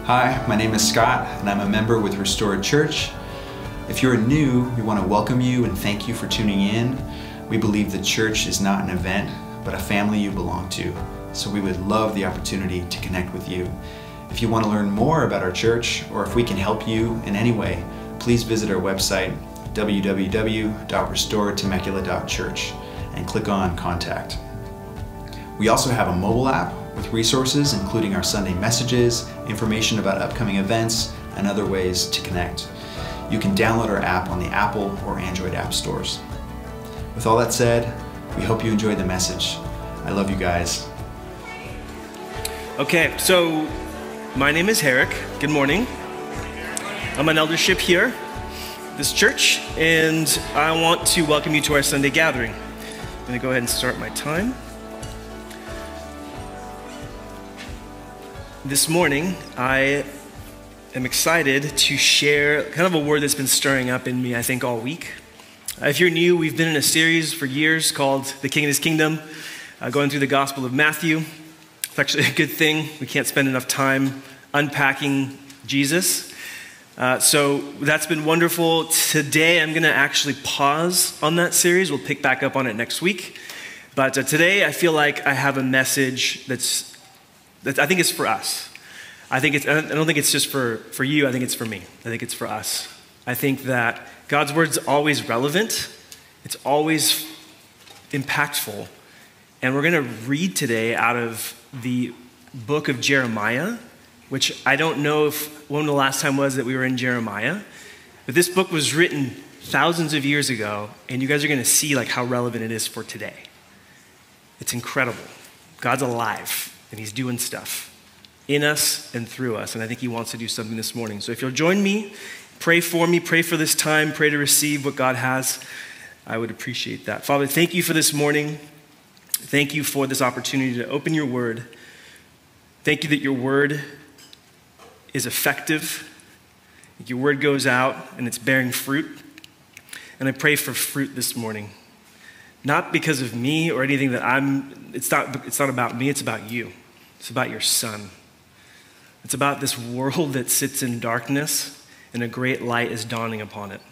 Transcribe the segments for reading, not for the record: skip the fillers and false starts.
Hi, my name is Scott, and I'm a member with Restored Church. If you're new, we want to welcome you and thank you for tuning in. We believe the church is not an event, but a family you belong to, so we would love the opportunity to connect with you. If you want to learn more about our church, or if we can help you in any way, please visit our website, www.restoredtemecula.church, and click on Contact. We also have a mobile app with resources including our Sunday messages, information about upcoming events, and other ways to connect. You can download our app on the Apple or Android app stores. With all that said, we hope you enjoyed the message. I love you guys. Okay, so my name is Herrick. Good morning. I'm an eldership here, this church, and I want to welcome you to our Sunday gathering. I'm going to go ahead and start my time. This morning, I am excited to share kind of a word that's been stirring up in me, I think, all week. If you're new, we've been in a series for years called The King and His Kingdom, going through the Gospel of Matthew. It's actually a good thing. We can't spend enough time unpacking Jesus. So that's been wonderful. Today, I'm going to actually pause on that series. We'll pick back up on it next week. But today, I feel like I have a message that I think it's for us. I don't think it's just for you. I think it's for me. I think it's for us. I think that God's word's always relevant. It's always impactful. And we're going to read today out of the book of Jeremiah, which I don't know when the last time was that we were in Jeremiah. But this book was written thousands of years ago, and you guys are going to see like how relevant it is for today. It's incredible. God's alive. And he's doing stuff in us and through us. And I think he wants to do something this morning. So if you'll join me, pray for me, pray for this time, pray to receive what God has, I would appreciate that. Father, thank you for this morning. Thank you for this opportunity to open your word. Thank you that your word is effective. Your word goes out and it's bearing fruit. And I pray for fruit this morning. Not because of me or anything that it's not about me, it's about you. It's about your son. It's about this world that sits in darkness and a great light is dawning upon it.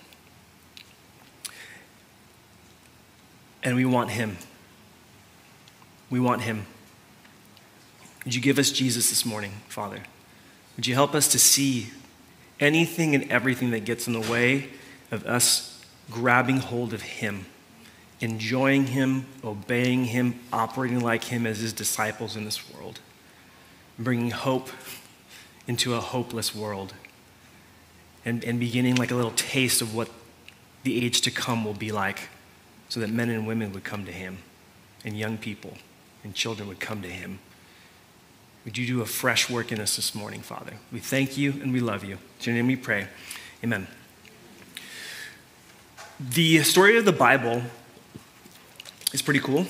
And we want him. We want him. Would you give us Jesus this morning, Father? Would you help us to see anything and everything that gets in the way of us grabbing hold of him? Enjoying him, obeying him, operating like him as his disciples in this world, bringing hope into a hopeless world, and beginning like a little taste of what the age to come will be like, so that men and women would come to him, and young people and children would come to him. Would you do a fresh work in us this morning, Father? We thank you and we love you. In your name we pray. Amen. The story of the Bible is pretty cool.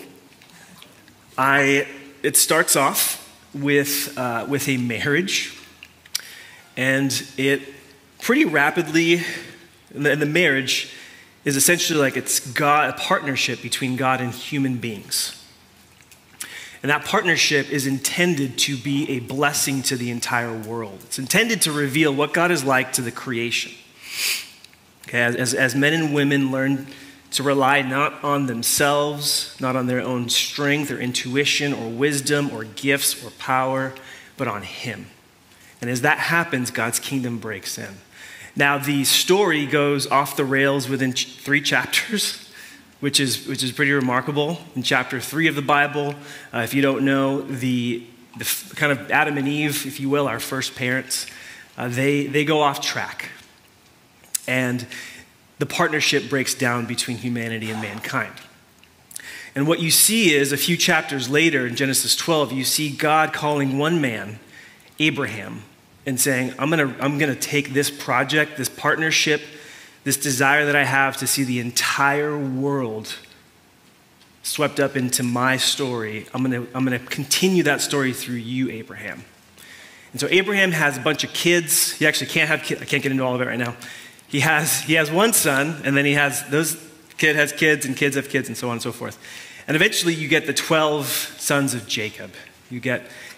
It starts off with a marriage, and it pretty rapidly, and the marriage is essentially like it's God, a partnership between God and human beings. And that partnership is intended to be a blessing to the entire world. It's intended to reveal what God is like to the creation. Okay, as men and women learn to rely not on themselves, not on their own strength or intuition or wisdom or gifts or power, but on him. And as that happens, God's kingdom breaks in. Now, the story goes off the rails within 3 chapters, which is pretty remarkable. In chapter 3 of the Bible, if you don't know, the kind of Adam and Eve, if you will, our first parents, they go off track. And the partnership breaks down between humanity and mankind. And what you see is a few chapters later in Genesis 12, you see God calling one man, Abraham, and saying, I'm gonna take this project, this partnership, this desire that I have to see the entire world swept up into my story. I'm gonna continue that story through you, Abraham. And so Abraham has a bunch of kids. He actually can't have kids. I can't get into all of it right now. He has one son, and then kid has kids, and so on and so forth. And eventually you get the 12 sons of Jacob. You get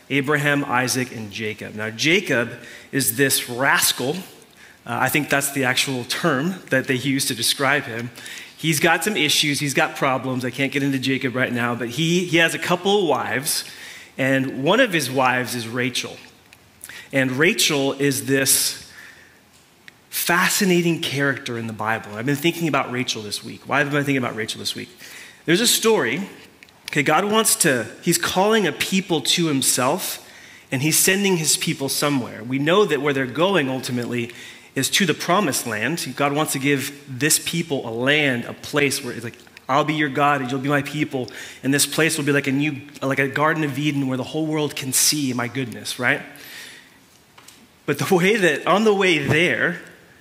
Abraham, Isaac, and Jacob. Now, Jacob is this rascal. I think that's the actual term that they use to describe him. He's got some issues. He's got problems. I can't get into Jacob right now, but he has a couple of wives, and one of his wives is Rachel. And Rachel is this fascinating character in the Bible. I've been thinking about Rachel this week. Why have I been thinking about Rachel this week? There's a story. Okay, he's calling a people to himself, and he's sending his people somewhere. We know that where they're going ultimately is to the promised land. God wants to give this people a land, a place where it's like, I'll be your God and you'll be my people. And this place will be like a Garden of Eden where the whole world can see my goodness, right? But on the way there,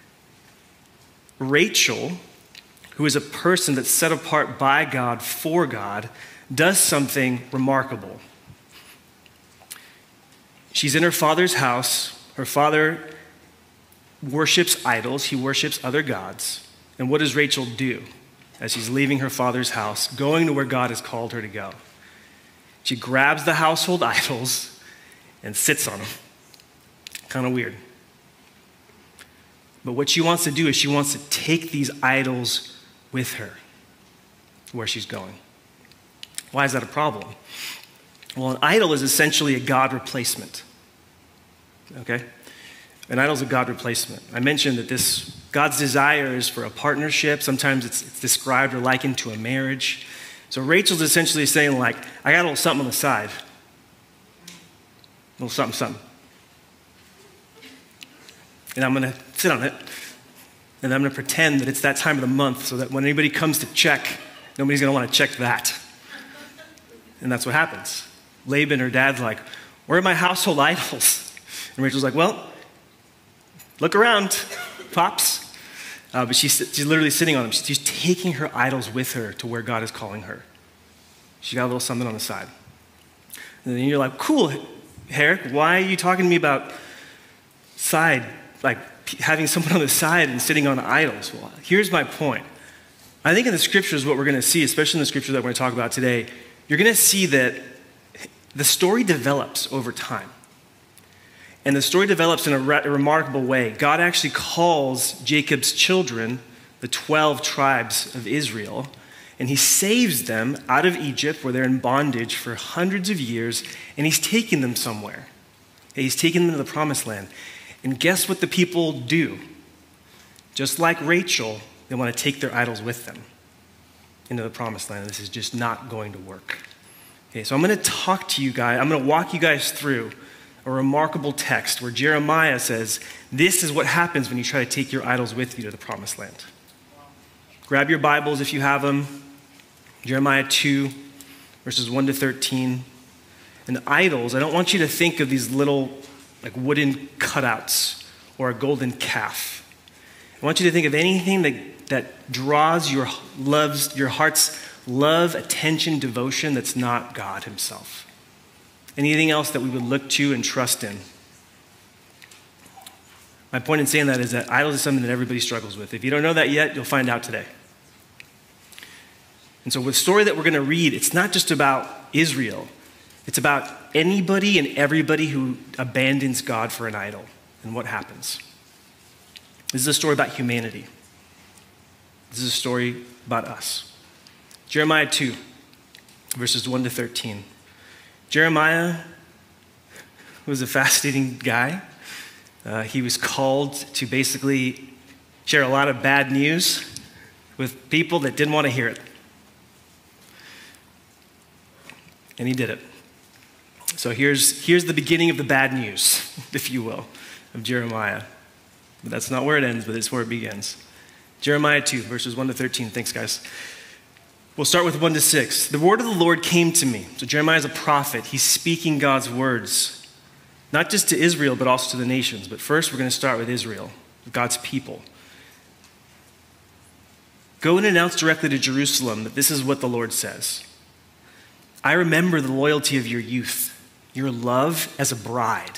Rachel, who is a person that's set apart by God for God, does something remarkable. She's in her father's house. Her father worships idols. He worships other gods. And what does Rachel do as she's leaving her father's house, going to where God has called her to go? She grabs the household idols and sits on them. Kind of weird. But what she wants to do is she wants to take these idols with her where she's going. Why is that a problem? Well, an idol is essentially a God replacement. Okay? An idol is a God replacement. I mentioned that God's desire is for a partnership. Sometimes it's described or likened to a marriage. So Rachel's essentially saying, like, I got a little something on the side. A little something. And I'm going to sit on it. And I'm going to pretend that it's that time of the month so that when anybody comes to check, nobody's going to want to check that. And that's what happens. Laban, her dad's like, where are my household idols? And Rachel's like, well, look around, Pops. But she's literally sitting on them. She's taking her idols with her to where God is calling her. She got a little something on the side. And then you're like, cool, Herrick, why are you talking to me about having someone on the side and sitting on idols? Well, here's my point. I think in the scriptures, what we're going to see, especially in the scripture that we're going to talk about today, you're going to see that the story develops over time. And the story develops in a remarkable way. God actually calls Jacob's children, the 12 tribes of Israel, and he saves them out of Egypt where they're in bondage for hundreds of years, and he's taking them somewhere. He's taking them to the promised land. And guess what the people do? Just like Rachel, they want to take their idols with them into the promised land. This is just not going to work. Okay, so I'm going to talk to you guys. I'm going to walk you guys through a remarkable text where Jeremiah says, this is what happens when you try to take your idols with you to the promised land. Grab your Bibles if you have them. Jeremiah 2, verses 1 to 13. And idols, I don't want you to think of these little wooden cutouts or a golden calf. I want you to think of anything that draws your heart's love, attention, devotion that's not God himself. Anything else that we would look to and trust in. My point in saying that is that idols is something that everybody struggles with. If you don't know that yet, you'll find out today. And so the story that we're going to read, it's not just about Israel. It's about anybody and everybody who abandons God for an idol and what happens. This is a story about humanity. This is a story about us. Jeremiah 2, verses 1 to 13. Jeremiah was a fascinating guy. He was called to basically share a lot of bad news with people that didn't want to hear it. And he did it. So here's the beginning of the bad news, if you will, of Jeremiah. But that's not where it ends, but it's where it begins. Jeremiah 2, verses 1 to 13. Thanks, guys. We'll start with 1 to 6. The word of the Lord came to me. So Jeremiah is a prophet. He's speaking God's words, not just to Israel, but also to the nations. But first, we're going to start with Israel, God's people. Go and announce directly to Jerusalem that this is what the Lord says. I remember the loyalty of your youth, your love as a bride.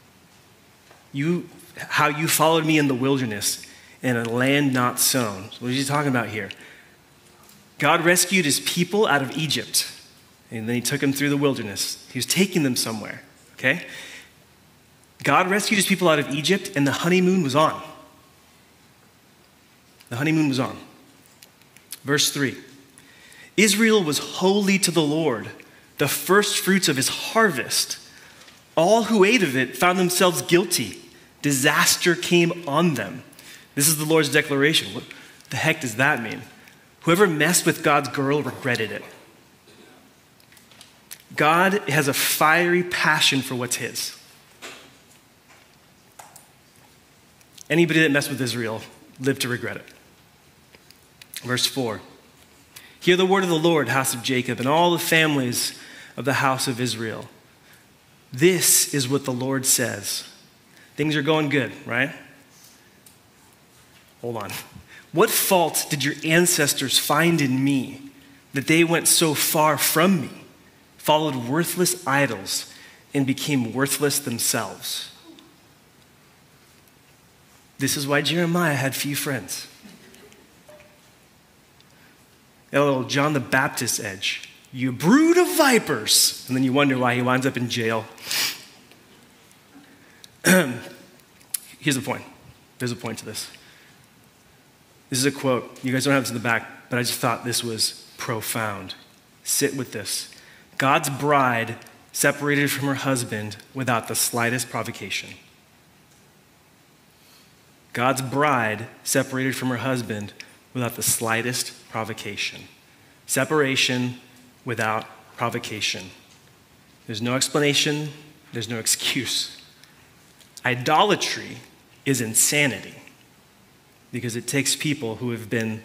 How you followed me in the wilderness in a land not sown. So what is he talking about here? God rescued his people out of Egypt, and then he took them through the wilderness. He was taking them somewhere. okay? God rescued his people out of Egypt, and the honeymoon was on. The honeymoon was on. Verse 3. Israel was holy to the Lord, the first fruits of his harvest. All who ate of it found themselves guilty. Disaster came on them. This is the Lord's declaration. What the heck does that mean? Whoever messed with God's girl regretted it. God has a fiery passion for what's his. Anybody that messed with Israel lived to regret it. Verse 4. Hear the word of the Lord, house of Jacob, and all the families of the house of Israel. This is what the Lord says. Things are going good, right? Hold on. What fault did your ancestors find in me that they went so far from me, followed worthless idols, and became worthless themselves? This is why Jeremiah had few friends. A little John the Baptist edge. You brood of vipers. And then you wonder why he winds up in jail. Here's the point. There's a point to this. This is a quote. You guys don't have this in the back, but I just thought this was profound. Sit with this. God's bride separated from her husband without the slightest provocation. God's bride separated from her husband without the slightest provocation. Separation without provocation. There's no explanation. There's no excuse. Idolatry is insanity because it takes people who have been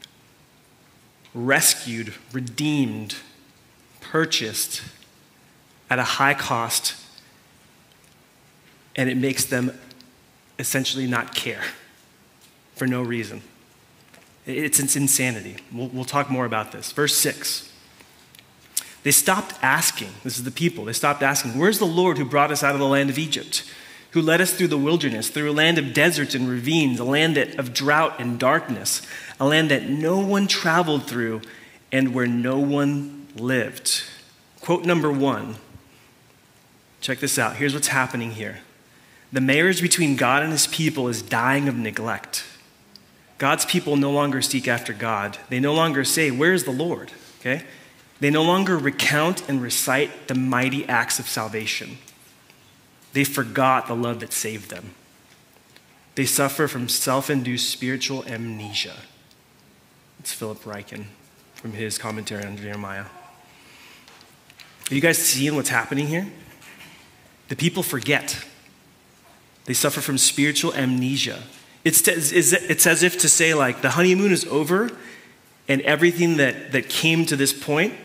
rescued, redeemed, purchased at a high cost, and it makes them essentially not care for no reason. It's insanity. We'll talk more about this. Verse 6. They stopped asking. This is the people. They stopped asking, where's the Lord who brought us out of the land of Egypt, who led us through the wilderness, through a land of deserts and ravines, a land of drought and darkness, a land that no one traveled through and where no one lived? Quote number 1. Check this out. Here's what's happening here. The marriage between God and his people is dying of neglect. God's people no longer seek after God. They no longer say, where is the Lord? Okay? They no longer recount and recite the mighty acts of salvation. They forgot the love that saved them. They suffer from self-induced spiritual amnesia. It's Philip Ryken from his commentary on Jeremiah. Are you guys seeing what's happening here? The people forget. They suffer from spiritual amnesia. It's as if to say, like, the honeymoon is over and everything that came to this point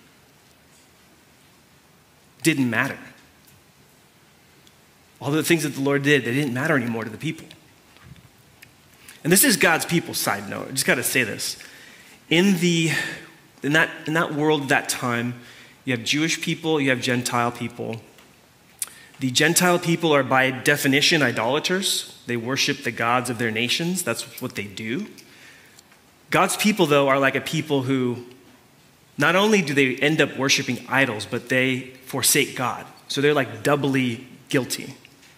didn't matter. All the things that the Lord did, they didn't matter anymore to the people. And this is God's people, side note. I just got to say this. In that world at that time, you have Jewish people, you have Gentile people. The Gentile people are by definition idolaters. They worship the gods of their nations. That's what they do. God's people, though, are like a people who not only do they end up worshiping idols, but they forsake God. So they're like doubly guilty.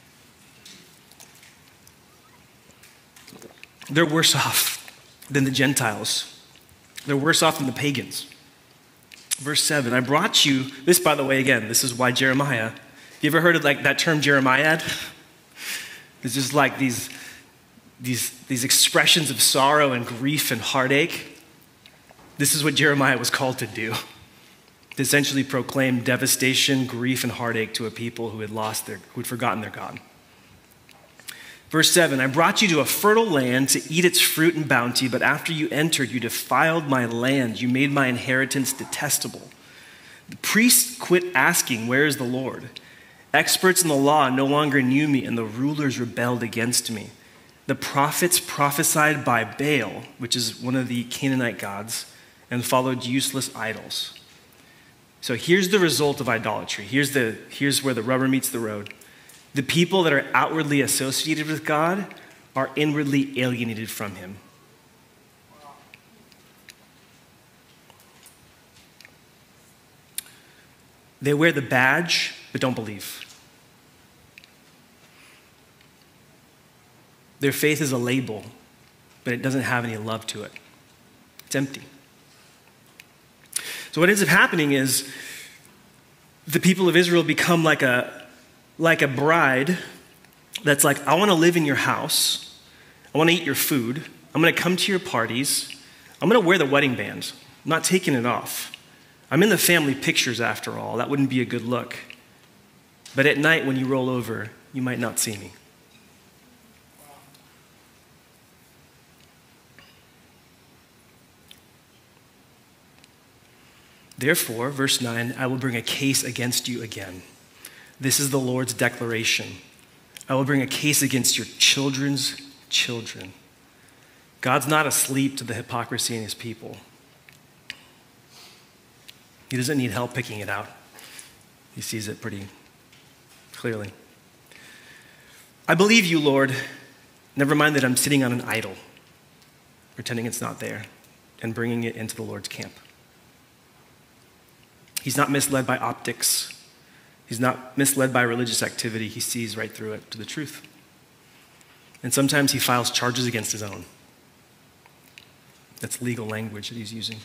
They're worse off than the Gentiles. They're worse off than the pagans. Verse 7, I brought you, this, by the way, again, this is why Jeremiah. You ever heard of like that term Jeremiad? It's just like these expressions of sorrow and grief and heartache. This is what Jeremiah was called to do. To essentially proclaim devastation, grief, and heartache to a people who had forgotten their God. Verse 7, I brought you to a fertile land to eat its fruit and bounty, but after you entered, you defiled my land. You made my inheritance detestable. The priests quit asking, where is the Lord? Experts in the law no longer knew me, and the rulers rebelled against me. The prophets prophesied by Baal, which is one of the Canaanite gods, and followed useless idols. So here's the result of idolatry. Here's where the rubber meets the road. The people that are outwardly associated with God are inwardly alienated from him. They wear the badge, but don't believe. Their faith is a label, but it doesn't have any love to it. It's empty. So what ends up happening is the people of Israel become like a bride that's like, I want to live in your house. I want to eat your food. I'm going to come to your parties. I'm going to wear the wedding band. I'm not taking it off. I'm in the family pictures after all. That wouldn't be a good look. But at night when you roll over, you might not see me. Therefore, verse 9, I will bring a case against you again. This is the Lord's declaration. I will bring a case against your children's children. God's not asleep to the hypocrisy in his people. He doesn't need help picking it out. He sees it pretty clearly. I believe you, Lord. Never mind that I'm sitting on an idol, pretending it's not there, and bringing it into the Lord's camp. He's not misled by optics. He's not misled by religious activity. He sees right through it to the truth. And sometimes he files charges against his own. That's legal language that he's using.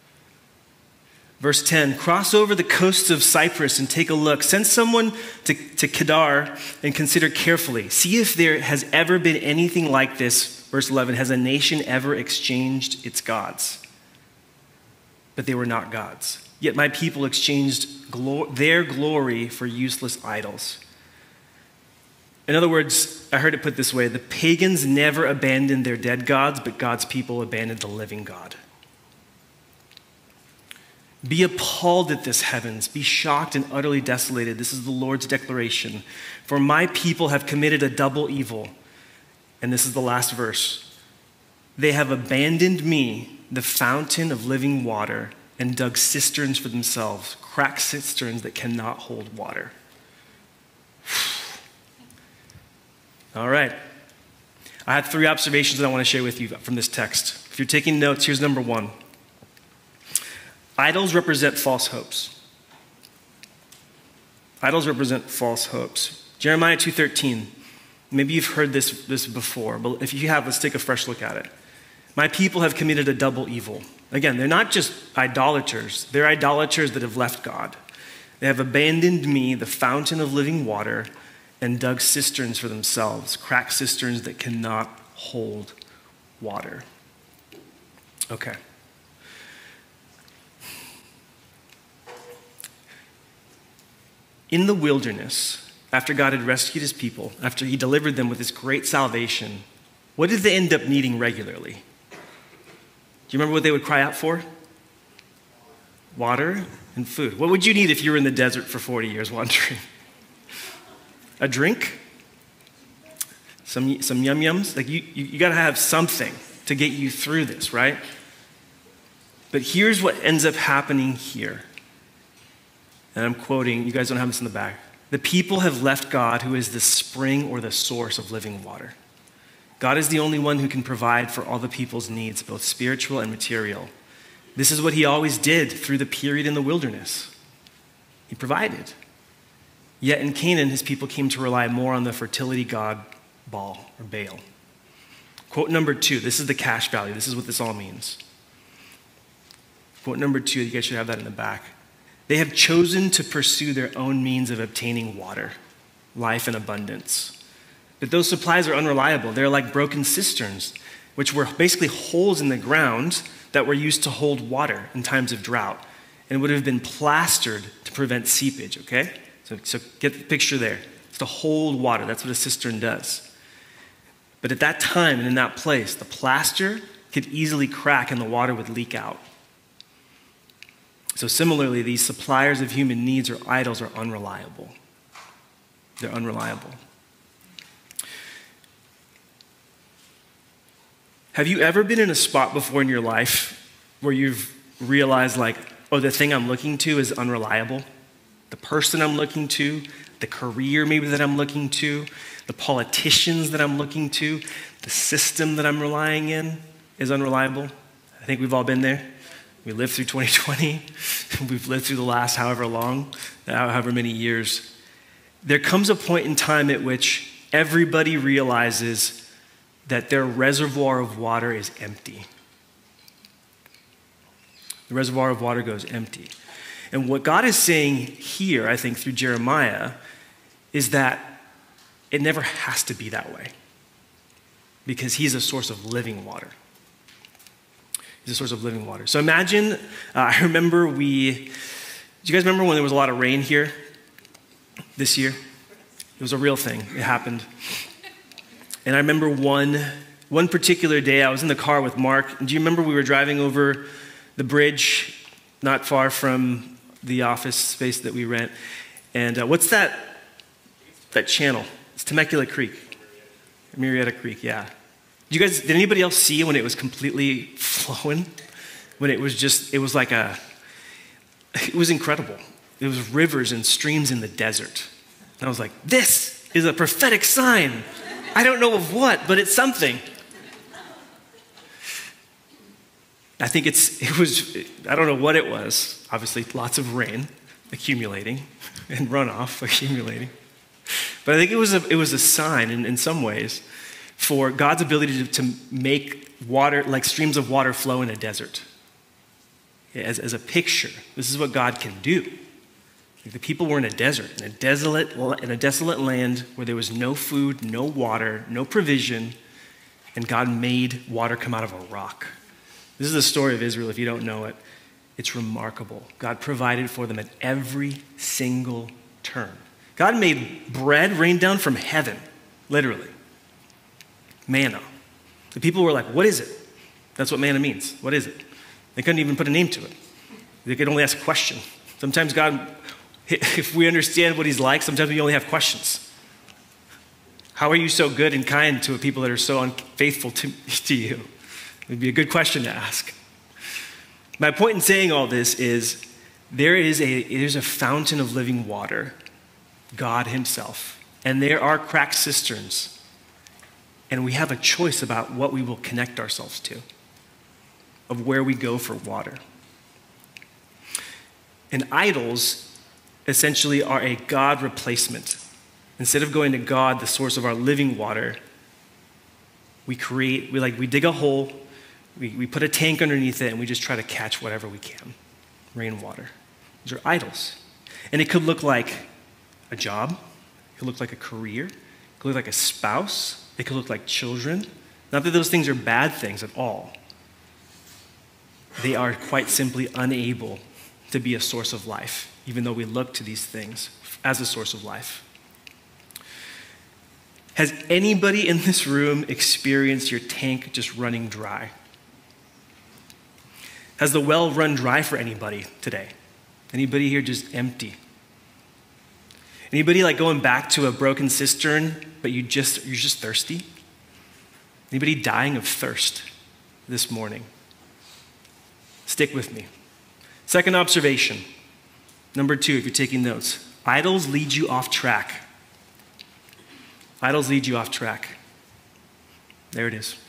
Verse 10, cross over the coasts of Cyprus and take a look. Send someone to Kedar and consider carefully. See if there has ever been anything like this. Verse 11, has a nation ever exchanged its gods? But they were not gods. Yet my people exchanged their glory for useless idols. In other words, I heard it put this way, the pagans never abandoned their dead gods, but God's people abandoned the living God. Be appalled at this, heavens. Be shocked and utterly desolated. This is the Lord's declaration. For my people have committed a double evil. And this is the last verse. They have abandoned me, the fountain of living water, and dug cisterns for themselves, cracked cisterns that cannot hold water. All right. I had 3 observations that I want to share with you from this text. If you're taking notes, here's number 1. Idols represent false hopes. Idols represent false hopes. Jeremiah 2:13. Maybe you've heard this before, but if you have, let's take a fresh look at it. My people have committed a double evil. Again, they're not just idolaters. They're idolaters that have left God. They have abandoned me, the fountain of living water, and dug cisterns for themselves, cracked cisterns that cannot hold water. Okay. In the wilderness, after God had rescued his people, after he delivered them with this great salvation, what did they end up needing regularly? Do you remember what they would cry out for? Water and food. What would you need if you were in the desert for 40 years wandering? A drink? Some yum-yums? Like you got to have something to get you through this, right? But here's what ends up happening here. And I'm quoting, you guys don't have this in the back. The people have left God, who is the spring or the source of living water. God is the only one who can provide for all the people's needs, both spiritual and material. This is what he always did through the period in the wilderness. He provided. Yet in Canaan, his people came to rely more on the fertility god Baal or Baal. Quote number 2, this is the cash value. This is what this all means. Quote number 2, you guys should have that in the back. They have chosen to pursue their own means of obtaining water, life and abundance. But those supplies are unreliable. They're like broken cisterns, which were basically holes in the ground that were used to hold water in times of drought and would have been plastered to prevent seepage, okay? So get the picture there. It's to hold water. That's what a cistern does. But at that time and in that place, the plaster could easily crack and the water would leak out. So similarly, these suppliers of human needs or idols are unreliable. They're unreliable. Have you ever been in a spot before in your life where you've realized like, oh, the thing I'm looking to is unreliable? The person I'm looking to, the career maybe that I'm looking to, the politicians that I'm looking to, the system that I'm relying in is unreliable? I think we've all been there. We lived through 2020. We've lived through the last however many years. There comes a point in time at which everybody realizes that their reservoir of water is empty. The reservoir of water goes empty. And what God is saying here, I think, through Jeremiah, is that it never has to be that way because he's a source of living water. He's a source of living water. So imagine, I remember do you guys remember when there was a lot of rain here this year? It was a real thing. It happened. And I remember one particular day, I was in the car with Mark. And do you remember we were driving over the bridge not far from the office space that we rent? And what's that channel? It's Temecula Creek. Murrieta Creek, yeah. Did anybody else see when it was completely flowing? When it was incredible. It was rivers and streams in the desert. And I was like, this is a prophetic sign. I don't know of what, but it's something. I think I don't know what it was. Obviously, lots of rain accumulating and runoff accumulating. But I think it was a sign in some ways for God's ability to make water, like streams of water, flow in a desert. As a picture, this is what God can do. The people were in a desert, in a desolate land where there was no food, no water, no provision, and God made water come out of a rock. This is the story of Israel, if you don't know it. It's remarkable. God provided for them at every single turn. God made bread rain down from heaven, literally. Manna. The people were like, what is it? That's what manna means. What is it? They couldn't even put a name to it. They could only ask a question. Sometimes God, if we understand what he's like, sometimes we only have questions. How are you so good and kind to people that are so unfaithful to you? It would be a good question to ask. My point in saying all this is there's a fountain of living water, God himself, and there are cracked cisterns, and we have a choice about what we will connect ourselves to, of where we go for water. And idols essentially are a God replacement. Instead of going to God, the source of our living water, we dig a hole, we put a tank underneath it, and we just try to catch whatever we can. Rainwater. These are idols. And it could look like a job. It could look like a career. It could look like a spouse. It could look like children. Not that those things are bad things at all. They are quite simply unable to be a source of life, even though we look to these things as a source of life. Has anybody in this room experienced your tank just running dry? Has the well run dry for anybody today? Anybody here just empty? Anybody like going back to a broken cistern, but you're just thirsty? Anybody dying of thirst this morning? Stick with me. Second observation. Number 2, if you're taking notes. Idols lead you off track. Idols lead you off track. There it is.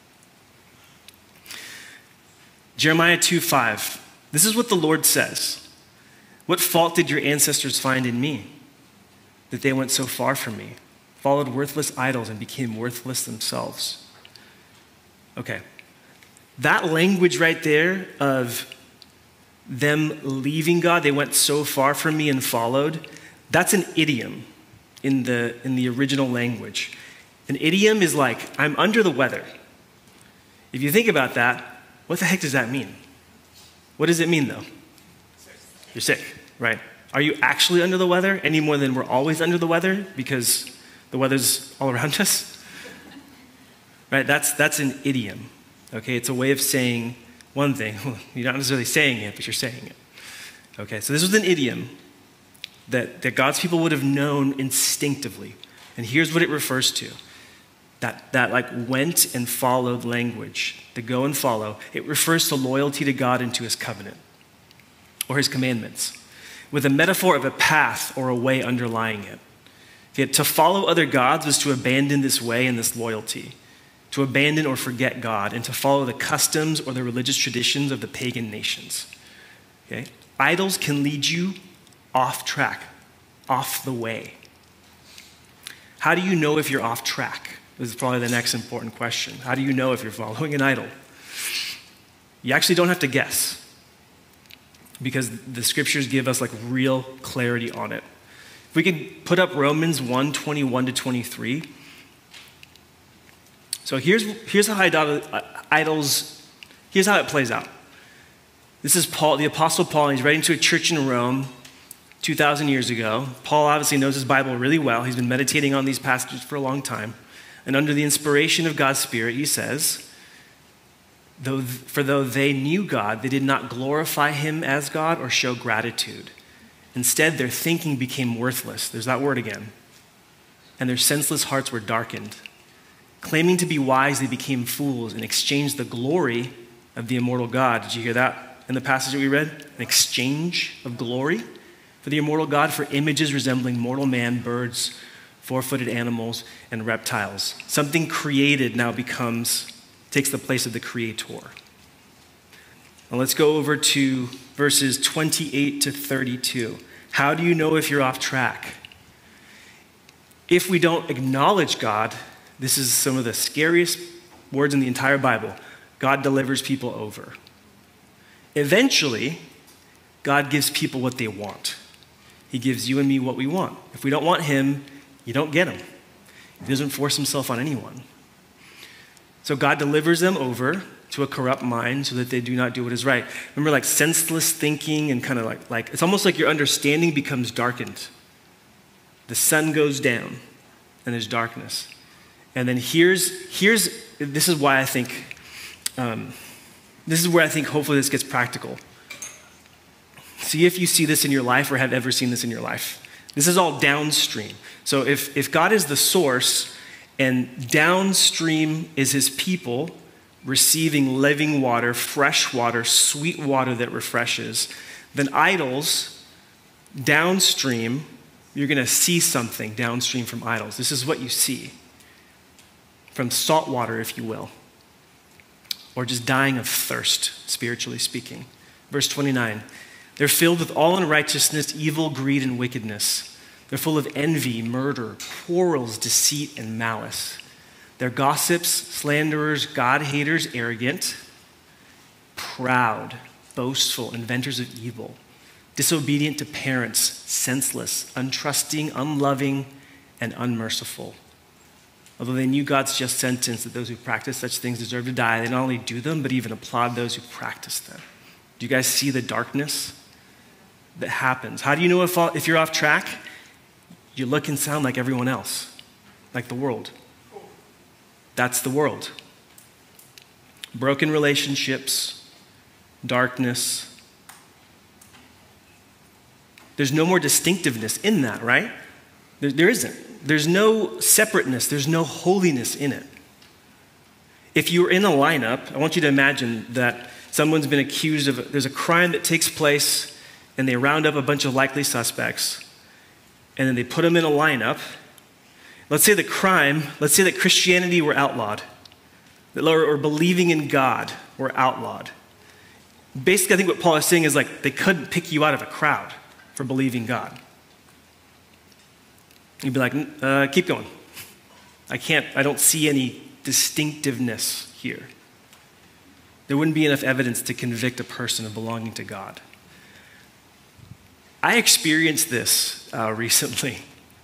Jeremiah 2:5. This is what the Lord says. What fault did your ancestors find in me, that they went so far from me, followed worthless idols and became worthless themselves? Okay. That language right there of them leaving God, they went so far from me and followed, that's an idiom in the original language. An idiom is like, I'm under the weather. If you think about that, what the heck does that mean? What does it mean, though? You're sick, right? Are you actually under the weather any more than we're always under the weather because the weather's all around us? Right? That's an idiom, okay? It's a way of saying one thing. You're not necessarily saying it, but you're saying it. Okay, so this was an idiom that God's people would have known instinctively. And here's what it refers to. That like went and followed language, the go and follow, it refers to loyalty to God and to his covenant or his commandments, with a metaphor of a path or a way underlying it. Okay, to follow other gods was to abandon this way and this loyalty, to abandon or forget God, and to follow the customs or the religious traditions of the pagan nations. Okay? Idols can lead you off track, off the way. How do you know if you're off track? is probably the next important question. How do you know if you're following an idol? You actually don't have to guess, because the scriptures give us like real clarity on it. If we could put up Romans 1:21-23. So here's how here's how it plays out. This is Paul, the Apostle Paul, and he's writing to a church in Rome 2,000 years ago. Paul obviously knows his Bible really well. He's been meditating on these passages for a long time. And under the inspiration of God's Spirit, he says, though they knew God, they did not glorify him as God or show gratitude. Instead, their thinking became worthless. There's that word again. And their senseless hearts were darkened. Claiming to be wise, they became fools and exchanged the glory of the immortal God. Did you hear that in the passage that we read? An exchange of glory for the immortal God for images resembling mortal man, birds, four-footed animals, and reptiles. Something created now takes the place of the creator. Now let's go over to verses 28-32. How do you know if you're off track? If we don't acknowledge God, this is some of the scariest words in the entire Bible. God delivers people over. Eventually, God gives people what they want. He gives you and me what we want. If we don't want him, you don't get him. He doesn't force himself on anyone. So God delivers them over to a corrupt mind so that they do not do what is right. Remember, like senseless thinking and kind of like it's almost like your understanding becomes darkened. The sun goes down and there's darkness. And then this is why I think, this is where I think hopefully this gets practical. See if you see this in your life or have ever seen this in your life. This is all downstream. So if God is the source and downstream is his people receiving living water, fresh water, sweet water that refreshes, then idols downstream, you're going to see something downstream from idols. This is what you see from salt water, if you will, or just dying of thirst, spiritually speaking. Verse 29, they're filled with all unrighteousness, evil, greed, and wickedness. They're full of envy, murder, quarrels, deceit, and malice. They're gossips, slanderers, God-haters, arrogant, proud, boastful, inventors of evil, disobedient to parents, senseless, untrusting, unloving, and unmerciful. Although they knew God's just sentence that those who practice such things deserve to die, they not only do them, but even applaud those who practice them. Do you guys see the darkness that happens? How do you know if you're off track? You look and sound like everyone else, like the world. That's the world. Broken relationships, darkness. There's no more distinctiveness in that, right? There isn't. There's no separateness. There's no holiness in it. If you're in a lineup, I want you to imagine that someone's been accused of, there's a crime that takes place, and they round up a bunch of likely suspects, and then they put them in a lineup. Let's say that Christianity were outlawed, or believing in God were outlawed. Basically, I think what Paul is saying is like they couldn't pick you out of a crowd for believing God. You'd be like, keep going. I don't see any distinctiveness here. There wouldn't be enough evidence to convict a person of belonging to God. I experienced this recently.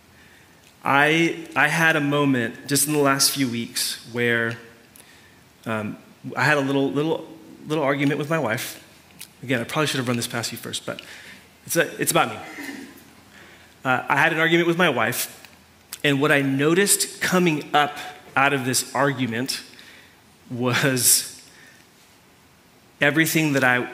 I had a moment just in the last few weeks where I had a little argument with my wife. Again, I probably should have run this past you first, but it's about me. I had an argument with my wife, and what I noticed coming up out of this argument was everything that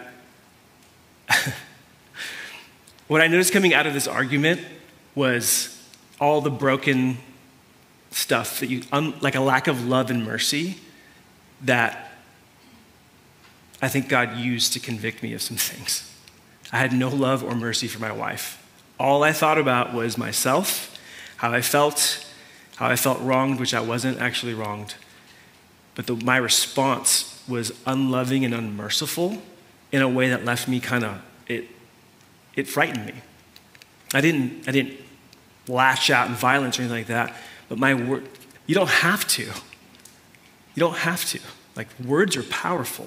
what I noticed coming out of this argument was all the broken stuff that like a lack of love and mercy that I think God used to convict me of some things. I had no love or mercy for my wife. All I thought about was myself, how I felt wronged, which I wasn't actually wronged. But my response was unloving and unmerciful in a way that left me it frightened me. I didn't lash out in violence or anything like that, but You don't have to. You don't have to. Like, words are powerful.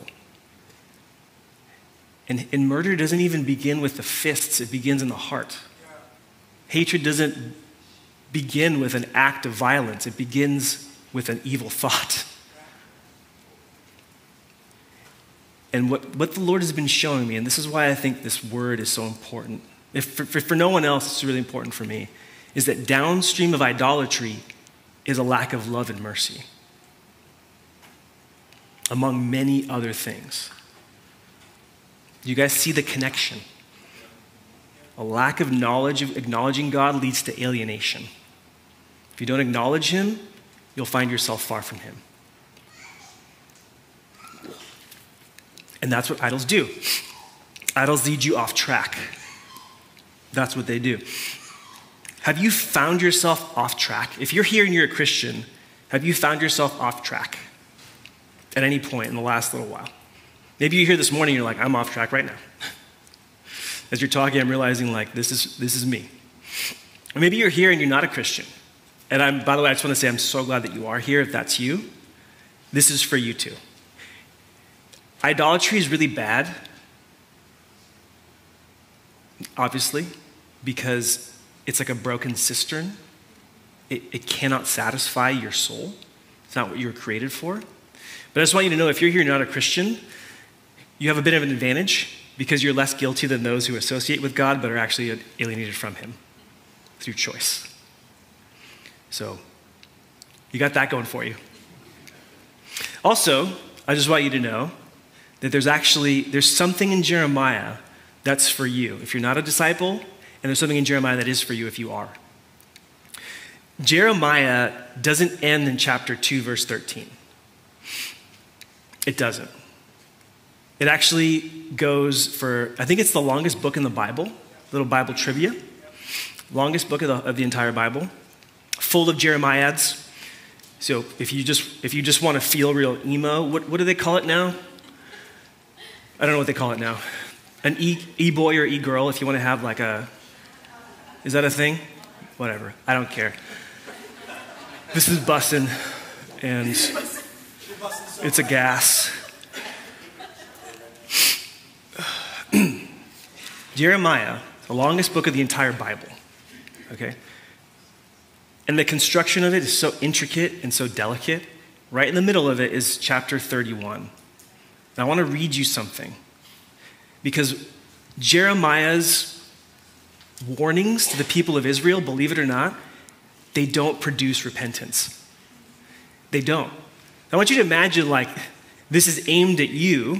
And murder doesn't even begin with the fists, it begins in the heart. Hatred doesn't begin with an act of violence, it begins with an evil thought. And what the Lord has been showing me, and this is why I think this word is so important, if for no one else it's really important for me, is that downstream of idolatry is a lack of love and mercy, among many other things. You guys see the connection? A lack of knowledge of acknowledging God leads to alienation. If you don't acknowledge him, you'll find yourself far from him. And that's what idols do. Idols lead you off track. That's what they do. Have you found yourself off track? If you're here and you're a Christian, have you found yourself off track at any point in the last little while? Maybe you're here this morning and you're like, I'm off track right now. As you're talking, I'm realizing like, this is me. Or maybe you're here and you're not a Christian. And by the way, I just want to say I'm so glad that you are here. If that's you, this is for you too. Idolatry is really bad, obviously, because it's like a broken cistern. It cannot satisfy your soul. It's not what you were created for. But I just want you to know, if you're here and you're not a Christian, you have a bit of an advantage because you're less guilty than those who associate with God but are actually alienated from him through choice. So you got that going for you. Also, I just want you to know that there's something in Jeremiah that's for you if you're not a disciple, and there's something in Jeremiah that is for you if you are. Jeremiah doesn't end in chapter 2, verse 13. It doesn't. It actually goes for, I think it's the longest book in the Bible, little Bible trivia. Longest book of the entire Bible, full of Jeremiads. So if you just want to feel real emo, what do they call it now? I don't know what they call it now. An e-boy or e-girl, if you want to have like is that a thing? Whatever, I don't care. This is bussin', and it's a gas. Jeremiah, the longest book of the entire Bible, okay? And the construction of it is so intricate and so delicate. Right in the middle of it is chapter 31. Now, I want to read you something, because Jeremiah's warnings to the people of Israel, believe it or not, they don't produce repentance. They don't. I want you to imagine like this is aimed at you,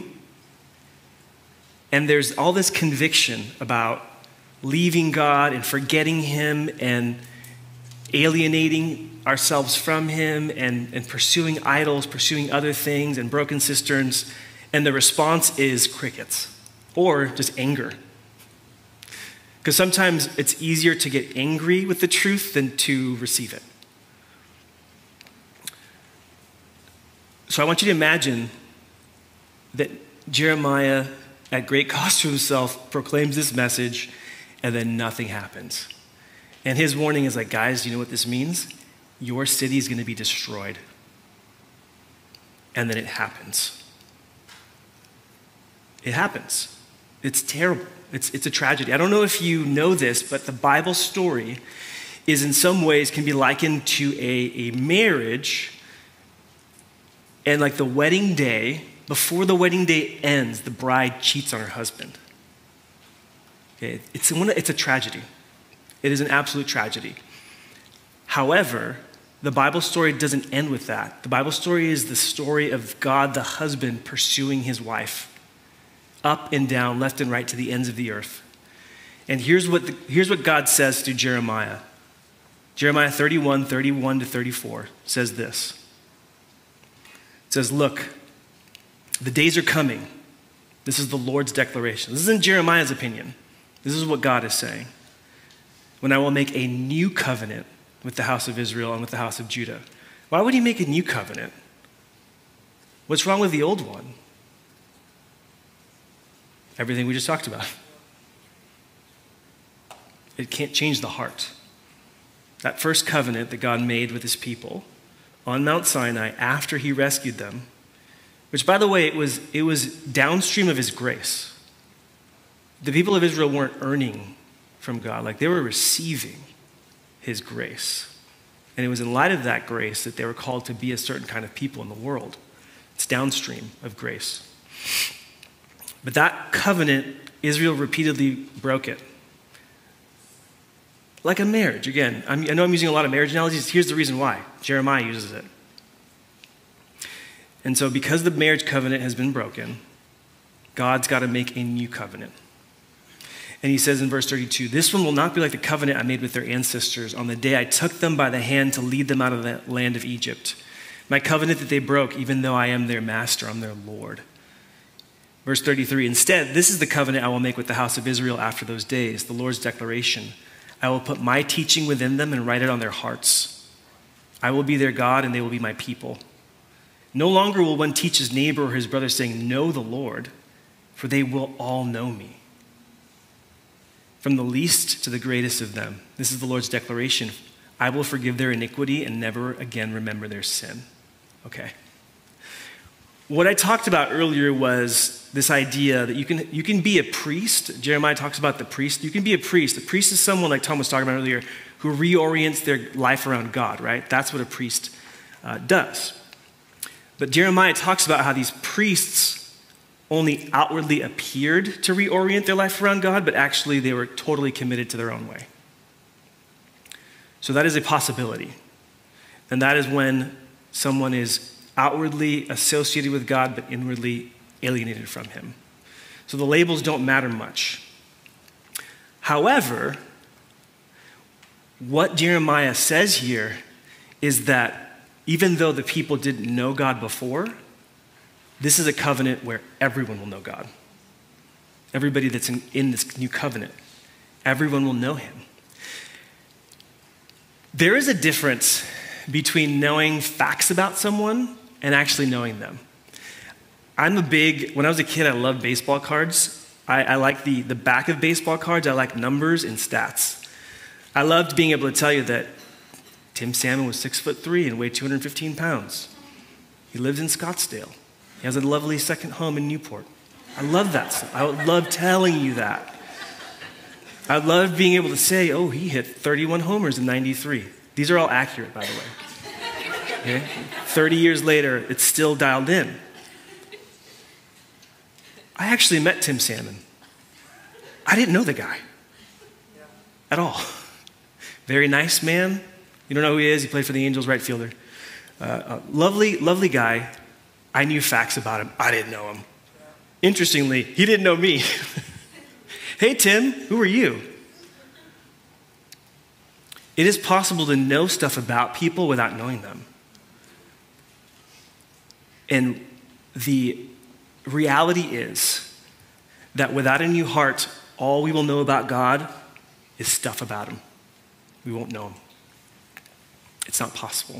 and there's all this conviction about leaving God and forgetting him and alienating ourselves from him and pursuing idols, pursuing other things and broken cisterns. And the response is crickets or just anger. Because sometimes it's easier to get angry with the truth than to receive it. So I want you to imagine that Jeremiah, at great cost to himself, proclaims this message, and then nothing happens. And his warning is like, guys, you know what this means? Your city is going to be destroyed. And then it happens. It happens. It's terrible. It's a tragedy. I don't know if you know this, but the Bible story is in some ways can be likened to a marriage, and like the wedding day, before the wedding day ends, the bride cheats on her husband. Okay? It's a tragedy. It is an absolute tragedy. However, the Bible story doesn't end with that. The Bible story is the story of God, the husband, pursuing his wife up and down, left and right, to the ends of the earth. And here's what God says through Jeremiah. Jeremiah 31 to 34 says this. It says, look, the days are coming. This is the Lord's declaration. This isn't Jeremiah's opinion. This is what God is saying. When I will make a new covenant with the house of Israel and with the house of Judah. Why would he make a new covenant? What's wrong with the old one? Everything we just talked about. It can't change the heart. That first covenant that God made with his people on Mount Sinai after he rescued them, which, by the way, it was downstream of his grace. The people of Israel weren't earning from God, like they were receiving his grace. And it was in light of that grace that they were called to be a certain kind of people in the world. It's downstream of grace. But that covenant, Israel repeatedly broke it. Like a marriage. Again, I know I'm using a lot of marriage analogies. Here's the reason why. Jeremiah uses it. And so because the marriage covenant has been broken, God's got to make a new covenant. And he says in verse 32, "This one will not be like the covenant I made with their ancestors on the day I took them by the hand to lead them out of the land of Egypt. My covenant that they broke, even though I am their master, I'm their Lord." Verse 33, "Instead, this is the covenant I will make with the house of Israel after those days, the Lord's declaration. I will put my teaching within them and write it on their hearts. I will be their God and they will be my people. No longer will one teach his neighbor or his brother saying, 'Know the Lord,' for they will all know me. From the least to the greatest of them, this is the Lord's declaration. I will forgive their iniquity and never again remember their sin." Okay. What I talked about earlier was this idea that you can be a priest. Jeremiah talks about the priest. You can be a priest. A priest is someone, like Tom was talking about earlier, who reorients their life around God, right? That's what a priest does. But Jeremiah talks about how these priests only outwardly appeared to reorient their life around God, but actually they were totally committed to their own way. So that is a possibility. And that is when someone is outwardly associated with God, but inwardly alienated from him. So the labels don't matter much. However, what Jeremiah says here is that even though the people didn't know God before, this is a covenant where everyone will know God. Everybody that's in this new covenant, everyone will know him. There is a difference between knowing facts about someone and actually knowing them. When I was a kid, I loved baseball cards. I like the back of baseball cards. I like numbers and stats. I loved being able to tell you that Tim Salmon was 6'3" and weighed 215 pounds. He lived in Scottsdale. He has a lovely second home in Newport. I love that stuff. I love telling you that. I love being able to say, oh, he hit 31 homers in 93. These are all accurate, by the way. Okay? 30 years later, it's still dialed in. I actually met Tim Salmon. I didn't know the guy at all. Very nice man. You don't know who he is. He played for the Angels, right fielder. Lovely, lovely guy. I knew facts about him. I didn't know him. Interestingly, he didn't know me. Hey, Tim, who are you? It is possible to know stuff about people without knowing them. And the reality is that without a new heart, all we will know about God is stuff about him. We won't know him. It's not possible.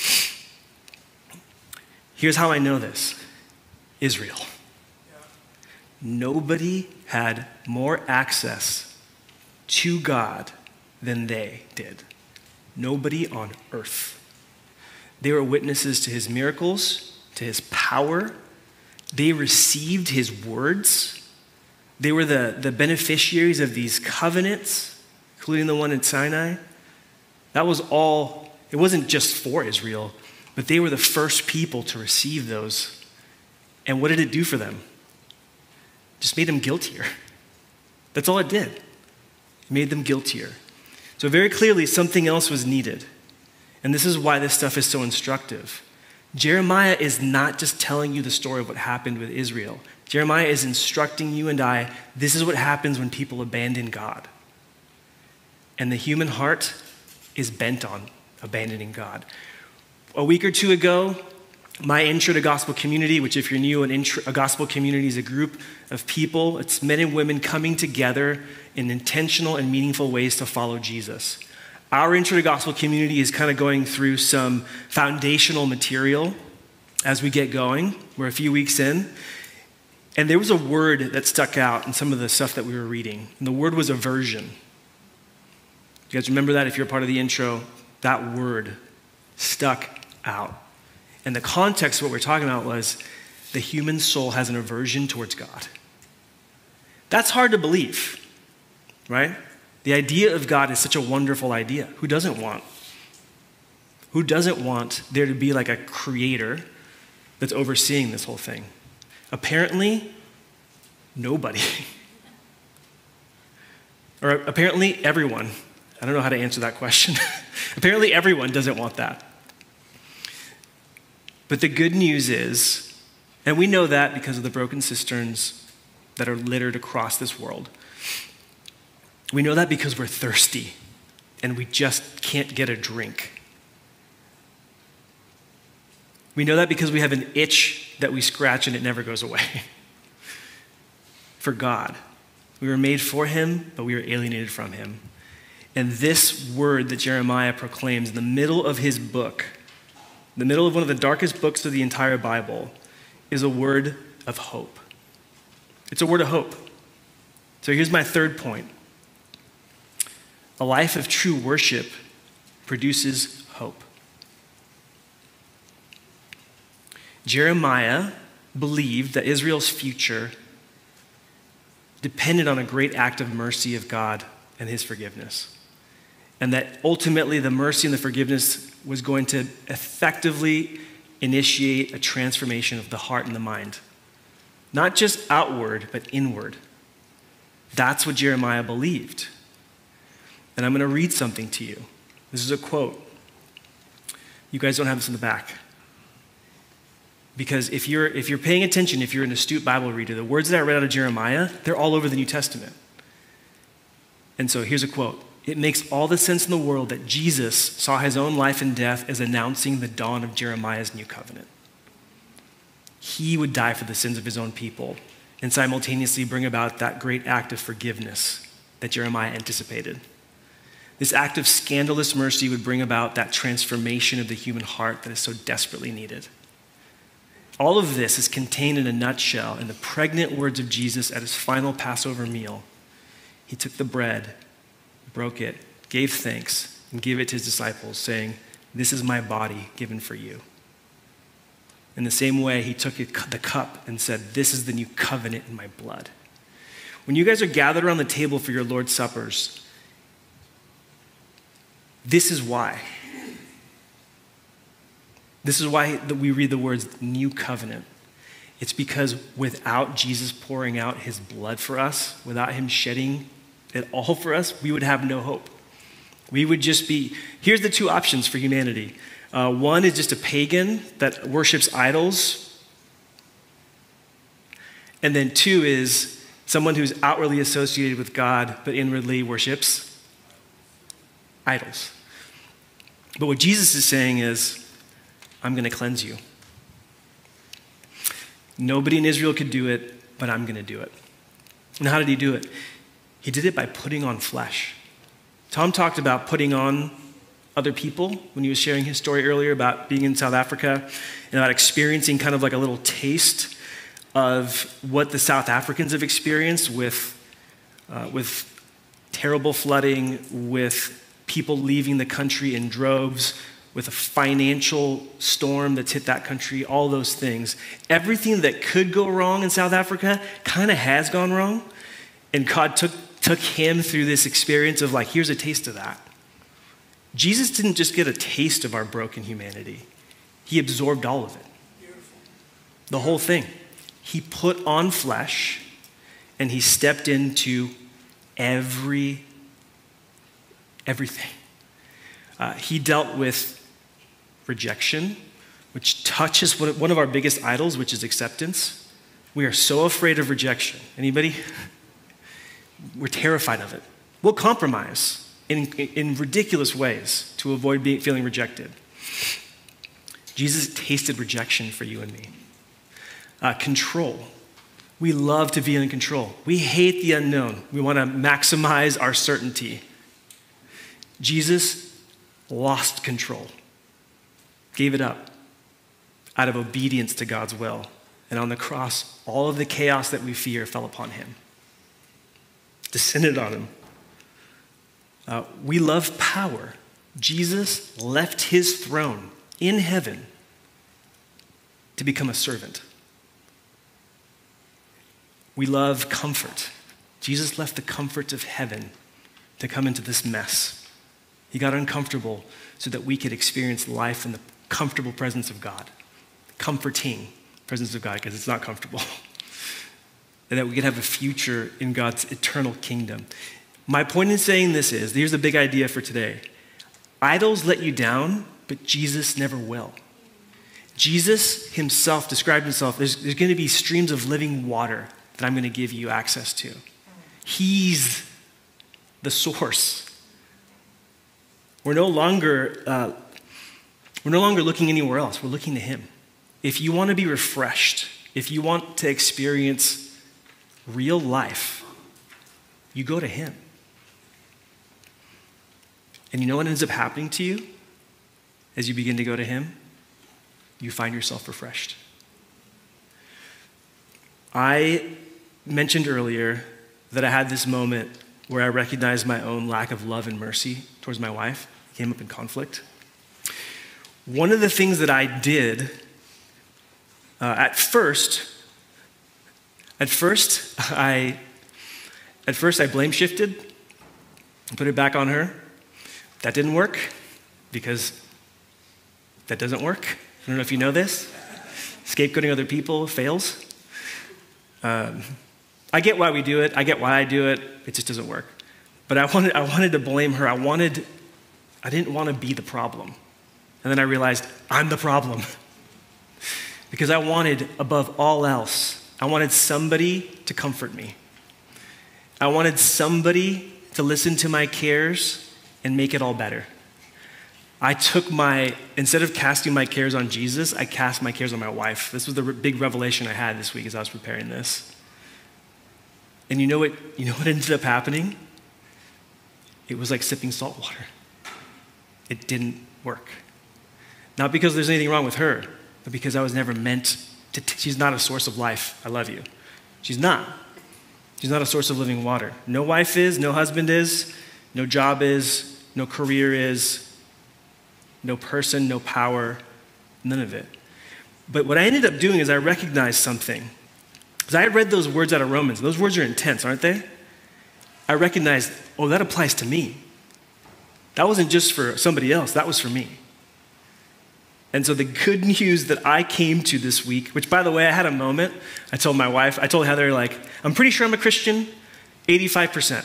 Here's how I know this. Israel. Nobody had more access to God than they did. Nobody on earth. They were witnesses to his miracles, to his power. They received his words. They were the beneficiaries of these covenants, including the one in Sinai. That was all, it wasn't just for Israel, but they were the first people to receive those. And what did it do for them? It just made them guiltier. That's all it did. It made them guiltier. So very clearly, something else was needed. And this is why this stuff is so instructive. Jeremiah is not just telling you the story of what happened with Israel. Jeremiah is instructing you and I, this is what happens when people abandon God. And the human heart is bent on abandoning God. A week or two ago, my Intro to Gospel Community, which if you're new, a gospel community is a group of people. It's men and women coming together in intentional and meaningful ways to follow Jesus. Our Intro to Gospel Community is kind of going through some foundational material as we get going. We're a few weeks in. And there was a word that stuck out in some of the stuff that we were reading. And the word was aversion. You guys remember that if you're part of the intro? That word stuck out. And the context of what we're talking about was the human soul has an aversion towards God. That's hard to believe, right? The idea of God is such a wonderful idea. Who doesn't want there to be like a creator that's overseeing this whole thing? Apparently, nobody. Or apparently everyone. I don't know how to answer that question. Apparently everyone doesn't want that. But the good news is, and we know that because of the broken cisterns that are littered across this world. We know that because we're thirsty and we just can't get a drink. We know that because we have an itch that we scratch and it never goes away. For God. We were made for him, but we were alienated from him. And this word that Jeremiah proclaims in the middle of his book, in the middle of one of the darkest books of the entire Bible, is a word of hope. It's a word of hope. So here's my third point. A life of true worship produces hope. Jeremiah believed that Israel's future depended on a great act of mercy of God and his forgiveness. And that ultimately the mercy and the forgiveness was going to effectively initiate a transformation of the heart and the mind. Not just outward, but inward. That's what Jeremiah believed. And I'm going to read something to you. This is a quote. You guys don't have this in the back. Because if you're paying attention, if you're an astute Bible reader, the words that I read out of Jeremiah, they're all over the New Testament. And so here's a quote. It makes all the sense in the world that Jesus saw his own life and death as announcing the dawn of Jeremiah's new covenant. He would die for the sins of his own people and simultaneously bring about that great act of forgiveness that Jeremiah anticipated. This act of scandalous mercy would bring about that transformation of the human heart that is so desperately needed. All of this is contained in a nutshell in the pregnant words of Jesus at his final Passover meal. He took the bread, broke it, gave thanks, and gave it to his disciples, saying, "This is my body given for you." In the same way, he took the cup and said, "This is the new covenant in my blood." When you guys are gathered around the table for your Lord's Suppers, this is why. This is why we read the words new covenant. It's because without Jesus pouring out his blood for us, without him shedding it all for us, we would have no hope. We would just be, here's the two options for humanity. One is just a pagan that worships idols. And then two is someone who's outwardly associated with God, but inwardly worships idols. But what Jesus is saying is, I'm going to cleanse you. Nobody in Israel could do it, but I'm going to do it. And how did he do it? He did it by putting on flesh. Tom talked about putting on other people when he was sharing his story earlier about being in South Africa and about experiencing kind of like a little taste of what the South Africans have experienced with terrible flooding, with people leaving the country in droves, with a financial storm that's hit that country, all those things. Everything that could go wrong in South Africa kind of has gone wrong. And God took him through this experience of like, here's a taste of that. Jesus didn't just get a taste of our broken humanity. He absorbed all of it. Beautiful. The whole thing. He put on flesh and he stepped into everything. He dealt with rejection, which touches one of our biggest idols, which is acceptance. We are so afraid of rejection. Anybody? We're terrified of it. We'll compromise in ridiculous ways to avoid feeling rejected. Jesus tasted rejection for you and me. Control. We love to be in control. We hate the unknown. We want to maximize our certainty. Jesus lost control, gave it up out of obedience to God's will. And on the cross, all of the chaos that we fear fell upon him, descended on him. We love power. Jesus left his throne in heaven to become a servant. We love comfort. Jesus left the comfort of heaven to come into this mess. He got uncomfortable so that we could experience life in the comfortable presence of God, comforting presence of God, because it's not comfortable, and that we could have a future in God's eternal kingdom. My point in saying this is, here's a big idea for today. Idols let you down, but Jesus never will. Jesus himself described himself, there's going to be streams of living water that I'm going to give you access to. He's the source. We're no longer looking anywhere else. We're looking to him. If you want to be refreshed, if you want to experience real life, you go to him. And you know what ends up happening to you as you begin to go to him? You find yourself refreshed. I mentioned earlier that I had this moment where I recognized my own lack of love and mercy towards my wife. It came up in conflict. One of the things that I did at first I blame shifted and put it back on her. That didn't work because that doesn't work. I don't know if you know this. Scapegoating other people fails. I get why we do it. I get why I do it. It just doesn't work. But I wanted to blame her. I didn't want to be the problem. And then I realized I'm the problem. Because I wanted, above all else, I wanted somebody to comfort me. I wanted somebody to listen to my cares and make it all better. Instead of casting my cares on Jesus, I cast my cares on my wife. This was the big revelation I had this week as I was preparing this. And you know what ended up happening? It was like sipping salt water. It didn't work. Not because there's anything wrong with her, but because I was never meant to, she's not a source of life. I love you. She's not. She's not a source of living water. No wife is, no husband is, no job is, no career is, no person, no power, none of it. But what I ended up doing is I recognized something. Because I had read those words out of Romans. Those words are intense, aren't they? I recognized, oh, that applies to me. That wasn't just for somebody else. That was for me. And so the good news that I came to this week, which, by the way, I had a moment. I told my wife, I told Heather, I'm pretty sure I'm a Christian, 85%.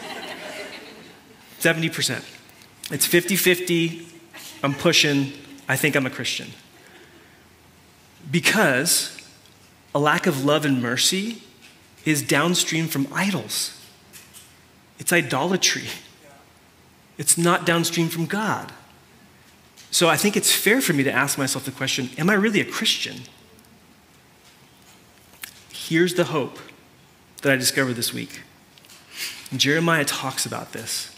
70%. It's 50-50. I'm pushing. I think I'm a Christian. Because a lack of love and mercy is downstream from idols. It's idolatry. It's not downstream from God. So I think it's fair for me to ask myself the question, am I really a Christian? Here's the hope that I discovered this week. And Jeremiah talks about this.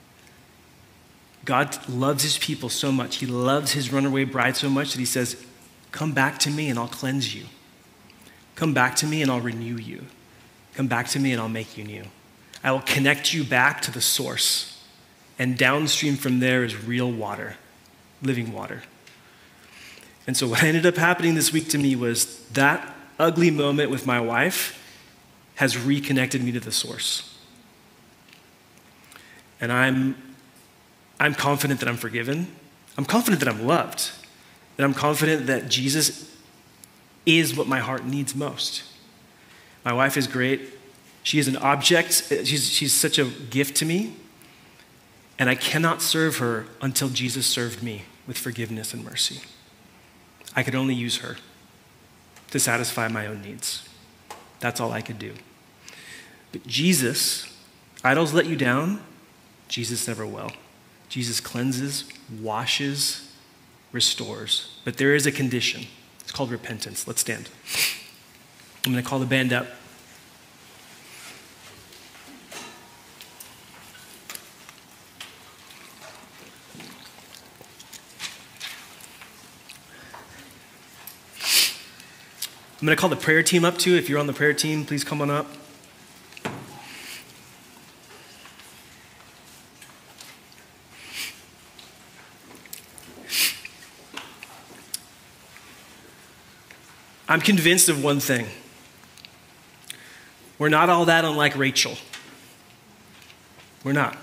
God loves his people so much. He loves his runaway bride so much that he says, come back to me and I'll cleanse you. Come back to me and I'll renew you. Come back to me and I'll make you new. I will connect you back to the source. And downstream from there is real water, living water. And so what ended up happening this week to me was that ugly moment with my wife has reconnected me to the source. And I'm confident that I'm forgiven. I'm confident that I'm loved. And I'm confident that Jesus is what my heart needs most. My wife is great. She is an object. She's such a gift to me. And I cannot serve her until Jesus served me with forgiveness and mercy. I could only use her to satisfy my own needs. That's all I could do. But Jesus, idols let you down. Jesus never will. Jesus cleanses, washes, restores. But there is a condition. It's called repentance. Let's stand. I'm going to call the band up. I'm going to call the prayer team up too. If you're on the prayer team, please come on up. I'm convinced of one thing. We're not all that unlike Rachel. We're not.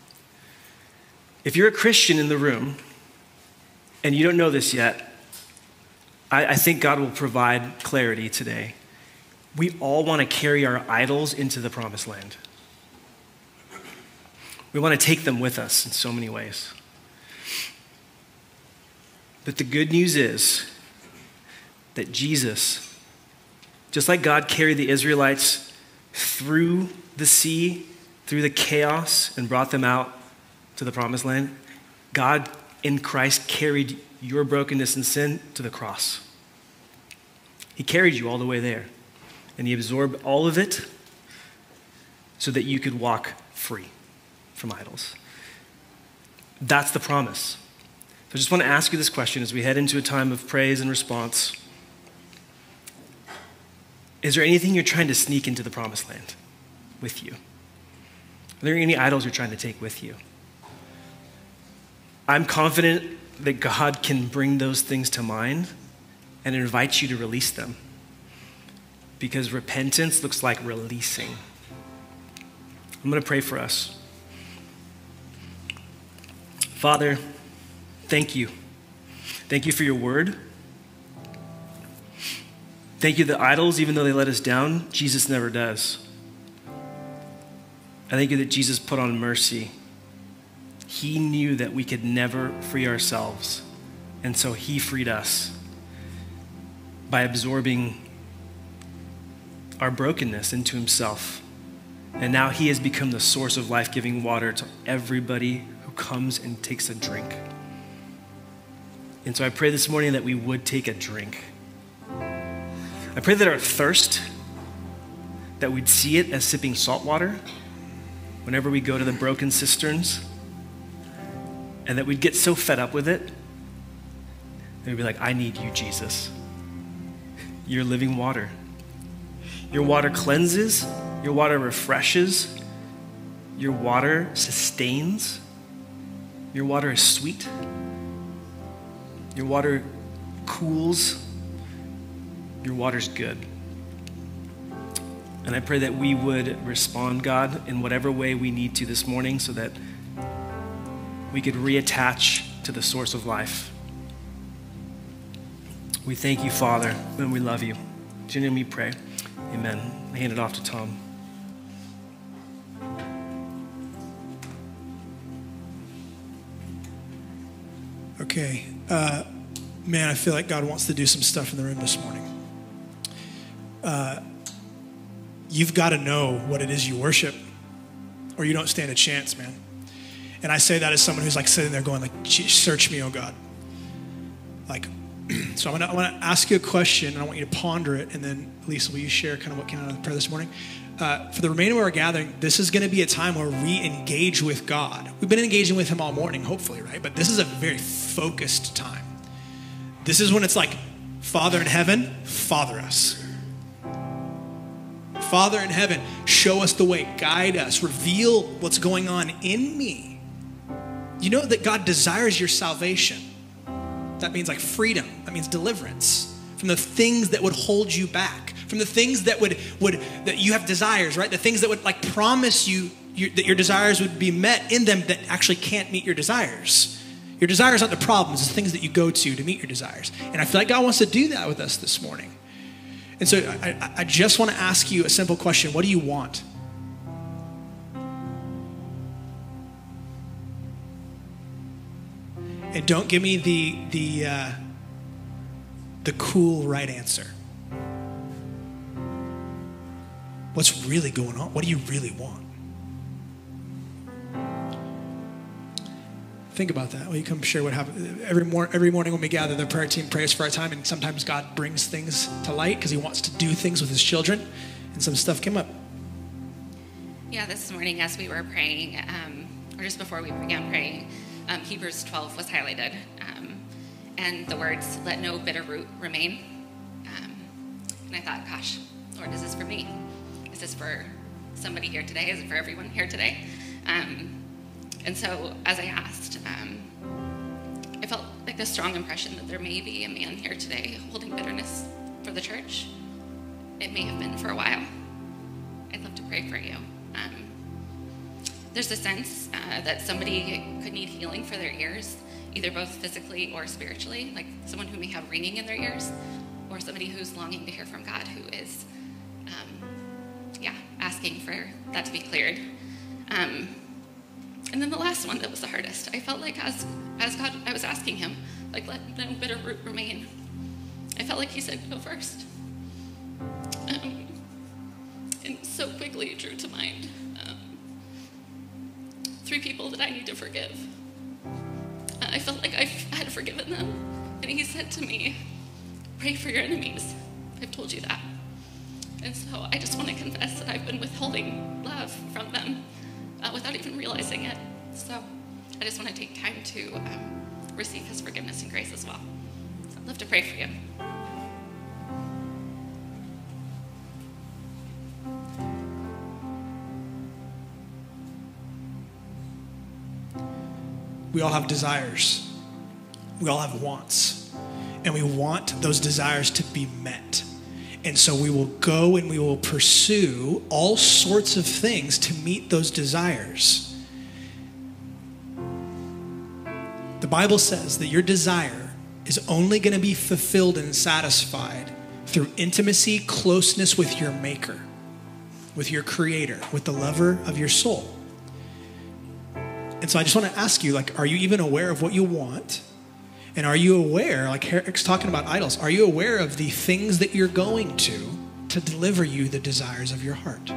If you're a Christian in the room and you don't know this yet, I think God will provide clarity today. We all want to carry our idols into the promised land. We want to take them with us in so many ways. But the good news is that Jesus, just like God carried the Israelites through the sea, through the chaos, and brought them out to the promised land, God in Christ carried your brokenness and sin to the cross. He carried you all the way there, and he absorbed all of it so that you could walk free from idols. That's the promise. So I just want to ask you this question as we head into a time of praise and response. Is there anything you're trying to sneak into the promised land with you? Are there any idols you're trying to take with you? I'm confident that God can bring those things to mind and invite you to release them, because repentance looks like releasing. I'm going to pray for us. Father, thank you. Thank you for your word. Thank you that idols, even though they let us down, Jesus never does. I thank you that Jesus put on mercy. He knew that we could never free ourselves, and so he freed us by absorbing our brokenness into himself. And now he has become the source of life-giving water to everybody who comes and takes a drink. And so I pray this morning that we would take a drink. I pray that our thirst, that we'd see it as sipping salt water whenever we go to the broken cisterns, and that we'd get so fed up with it that we'd be like, I need you, Jesus. You're living water. Your water cleanses, your water refreshes, your water sustains, your water is sweet, your water cools, your water's good. And I pray that we would respond, God, in whatever way we need to this morning so that we could reattach to the source of life. We thank you, Father, and we love you. In your name we pray. Amen. I hand it off to Tom. Okay. Man, I feel like God wants to do some stuff in the room this morning. You've got to know what it is you worship, or you don't stand a chance, man. And I say that as someone who's like sitting there going like, search me, oh God. Like, so I want to ask you a question, and I want you to ponder it, and then Lisa, will you share kind of what came out of the prayer this morning? For the remainder of our gathering, this is going to be a time where we engage with God. We've been engaging with him all morning, hopefully, right? But this is a very focused time. This is when it's like, Father in heaven, father us. Father in heaven, show us the way, guide us, reveal what's going on in me. You know that God desires your salvation. That means like freedom. That means deliverance from the things that would hold you back, from the things that that you have desires, right? The things that would like promise you that your desires would be met in them that actually can't meet your desires. Your desires aren't the problems, it's the things that you go to meet your desires. And I feel like God wants to do that with us this morning. And so I just want to ask you a simple question. What do you want? And don't give me the cool right answer. What's really going on? What do you really want? Think about that. Will you come share what happened? Every morning when we gather, the prayer team prays for our time, and sometimes God brings things to light because he wants to do things with his children, and some stuff came up. Yeah, this morning as we were praying, or just before we began praying, Hebrews 12 was highlighted, and the words, let no bitter root remain. And I thought, gosh, Lord, is this for me? Is this for somebody here today? Is it for everyone here today? And so as I asked, I felt like this strong impression that there may be a man here today holding bitterness for the church, it may have been for a while. I'd love to pray for you. There's a sense that somebody could need healing for their ears, either both physically or spiritually, like someone who may have ringing in their ears, or somebody who's longing to hear from God, who is, asking for that to be cleared. And then the last one that was the hardest. I felt like as God, I was asking him, like, let no bitter root remain. I felt like he said, go first. And so quickly drew to mind 3 people that I need to forgive. I felt like I had forgiven them. And he said to me, pray for your enemies. I've told you that. And so I just want to confess that I've been withholding love from them without even realizing it. So I just want to take time to receive his forgiveness and grace as well. So I'd love to pray for you. We all have desires. We all have wants. And we want those desires to be met. And so we will go and we will pursue all sorts of things to meet those desires. The Bible says that your desire is only going to be fulfilled and satisfied through intimacy, closeness with your Maker, with your Creator, with the lover of your soul. And so I just want to ask you, like, are you even aware of what you want? And are you aware, like Eric's talking about idols, are you aware of the things that you're going to deliver you the desires of your heart?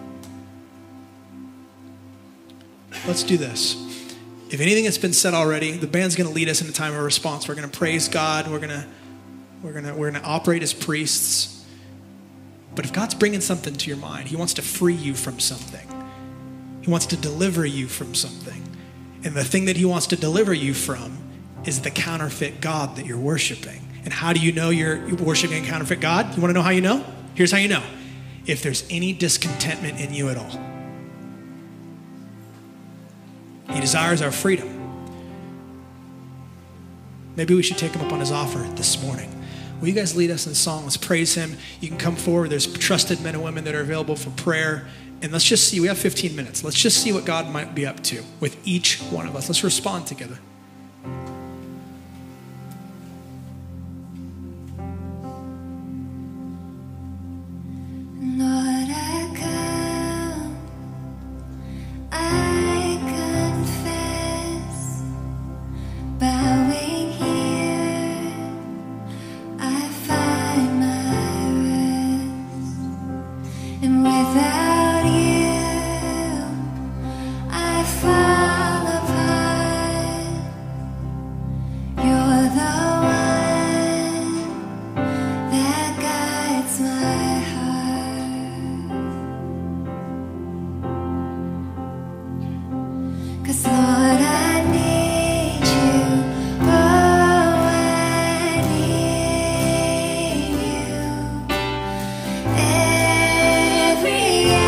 Let's do this. If anything has been said already, the band's going to lead us in a time of response. We're going to praise God. We're going to operate as priests. But if God's bringing something to your mind, he wants to free you from something. He wants to deliver you from something. And the thing that he wants to deliver you from is the counterfeit God that you're worshiping. And how do you know you're worshiping a counterfeit God? You want to know how you know? Here's how you know. If there's any discontentment in you at all. He desires our freedom. Maybe we should take him up on his offer this morning. Will you guys lead us in song? Let's praise him. You can come forward. There's trusted men and women that are available for prayer. And let's just see. We have 15 minutes. Let's just see what God might be up to with each one of us. Let's respond together. Lord, I come, I confess, bowing here, I find my rest, and without you, I fall apart. You're the one that guides my heart. 'Cause Lord, I need you, oh, I need you every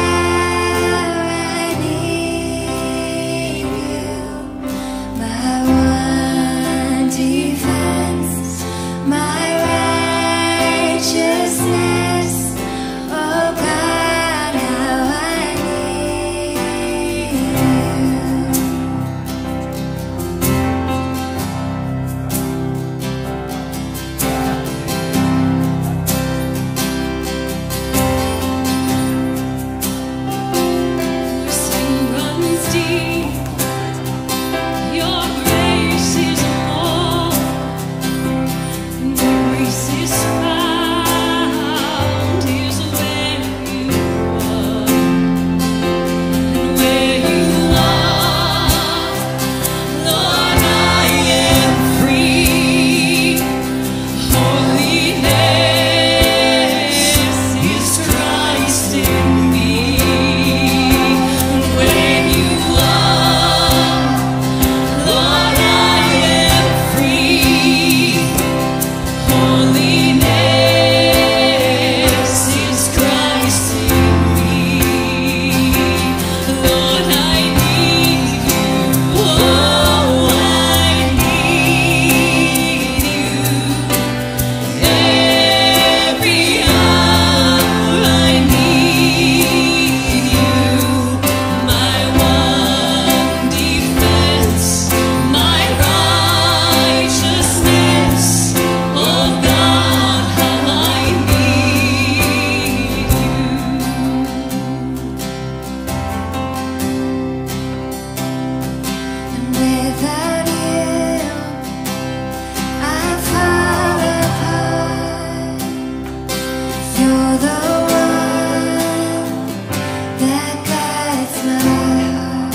the one that guides my heart.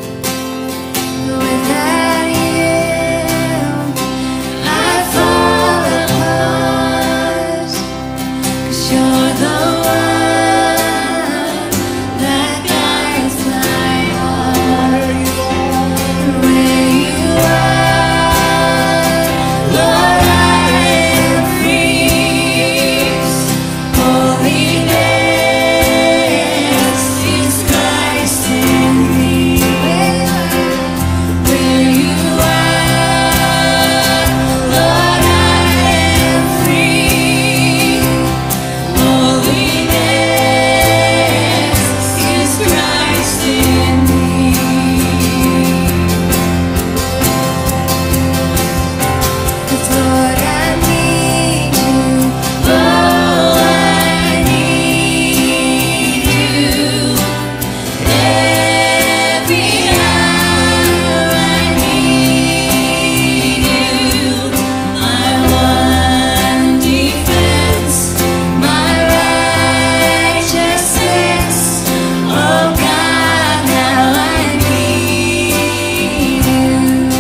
Without you, I fall apart. 'Cause you're the one that guides my heart. Where you are, Lord, I am free. Holiness is Christ in me. Where you are, Lord, I am free. Holiness is Christ in me. 'Cause Lord, I need you. Oh, I need you. Every hour I need you. My one defense, my righteousness. Oh God, how I need you.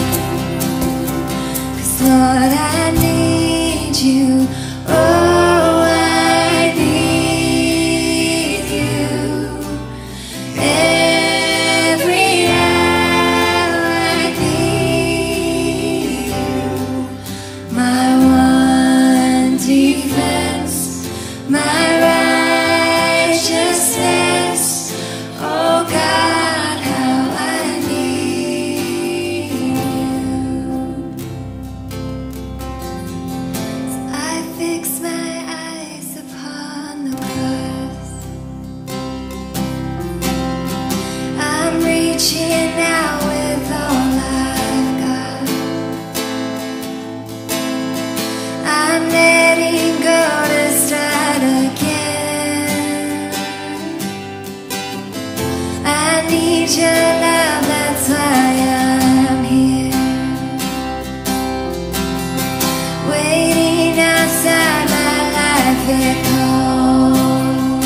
'Cause Lord, I need you. Oh, I need you. Every hour I need you. My one defense, my righteousness. Oh God, how I need you. I fix my eyes upon the cross. I'm reaching out with all I've got. I'm letting go to start again. I need your love, that's why I'm here. Waiting outside my life, it calls.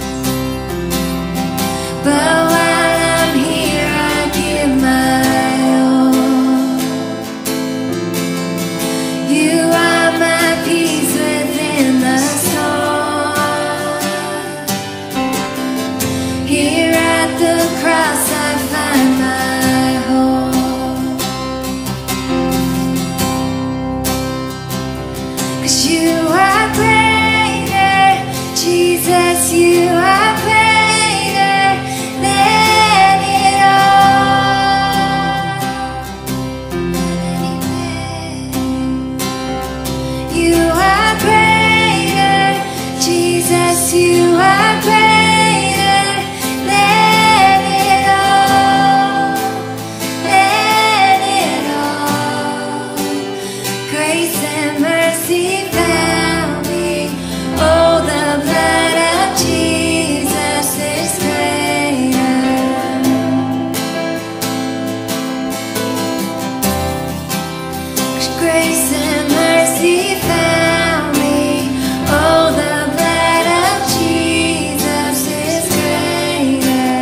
But while I'm here, I give my all. You are my peace within the storm. Here at the cross, I find my home. 'Cause you are greater, Jesus, you are greater than it all. You are greater, Jesus, you are greater than it all, than it all. Grace and mercy found me. Oh, the blood of Jesus is greater. 'Cause grace and mercy found me. Oh, the blood of Jesus is greater.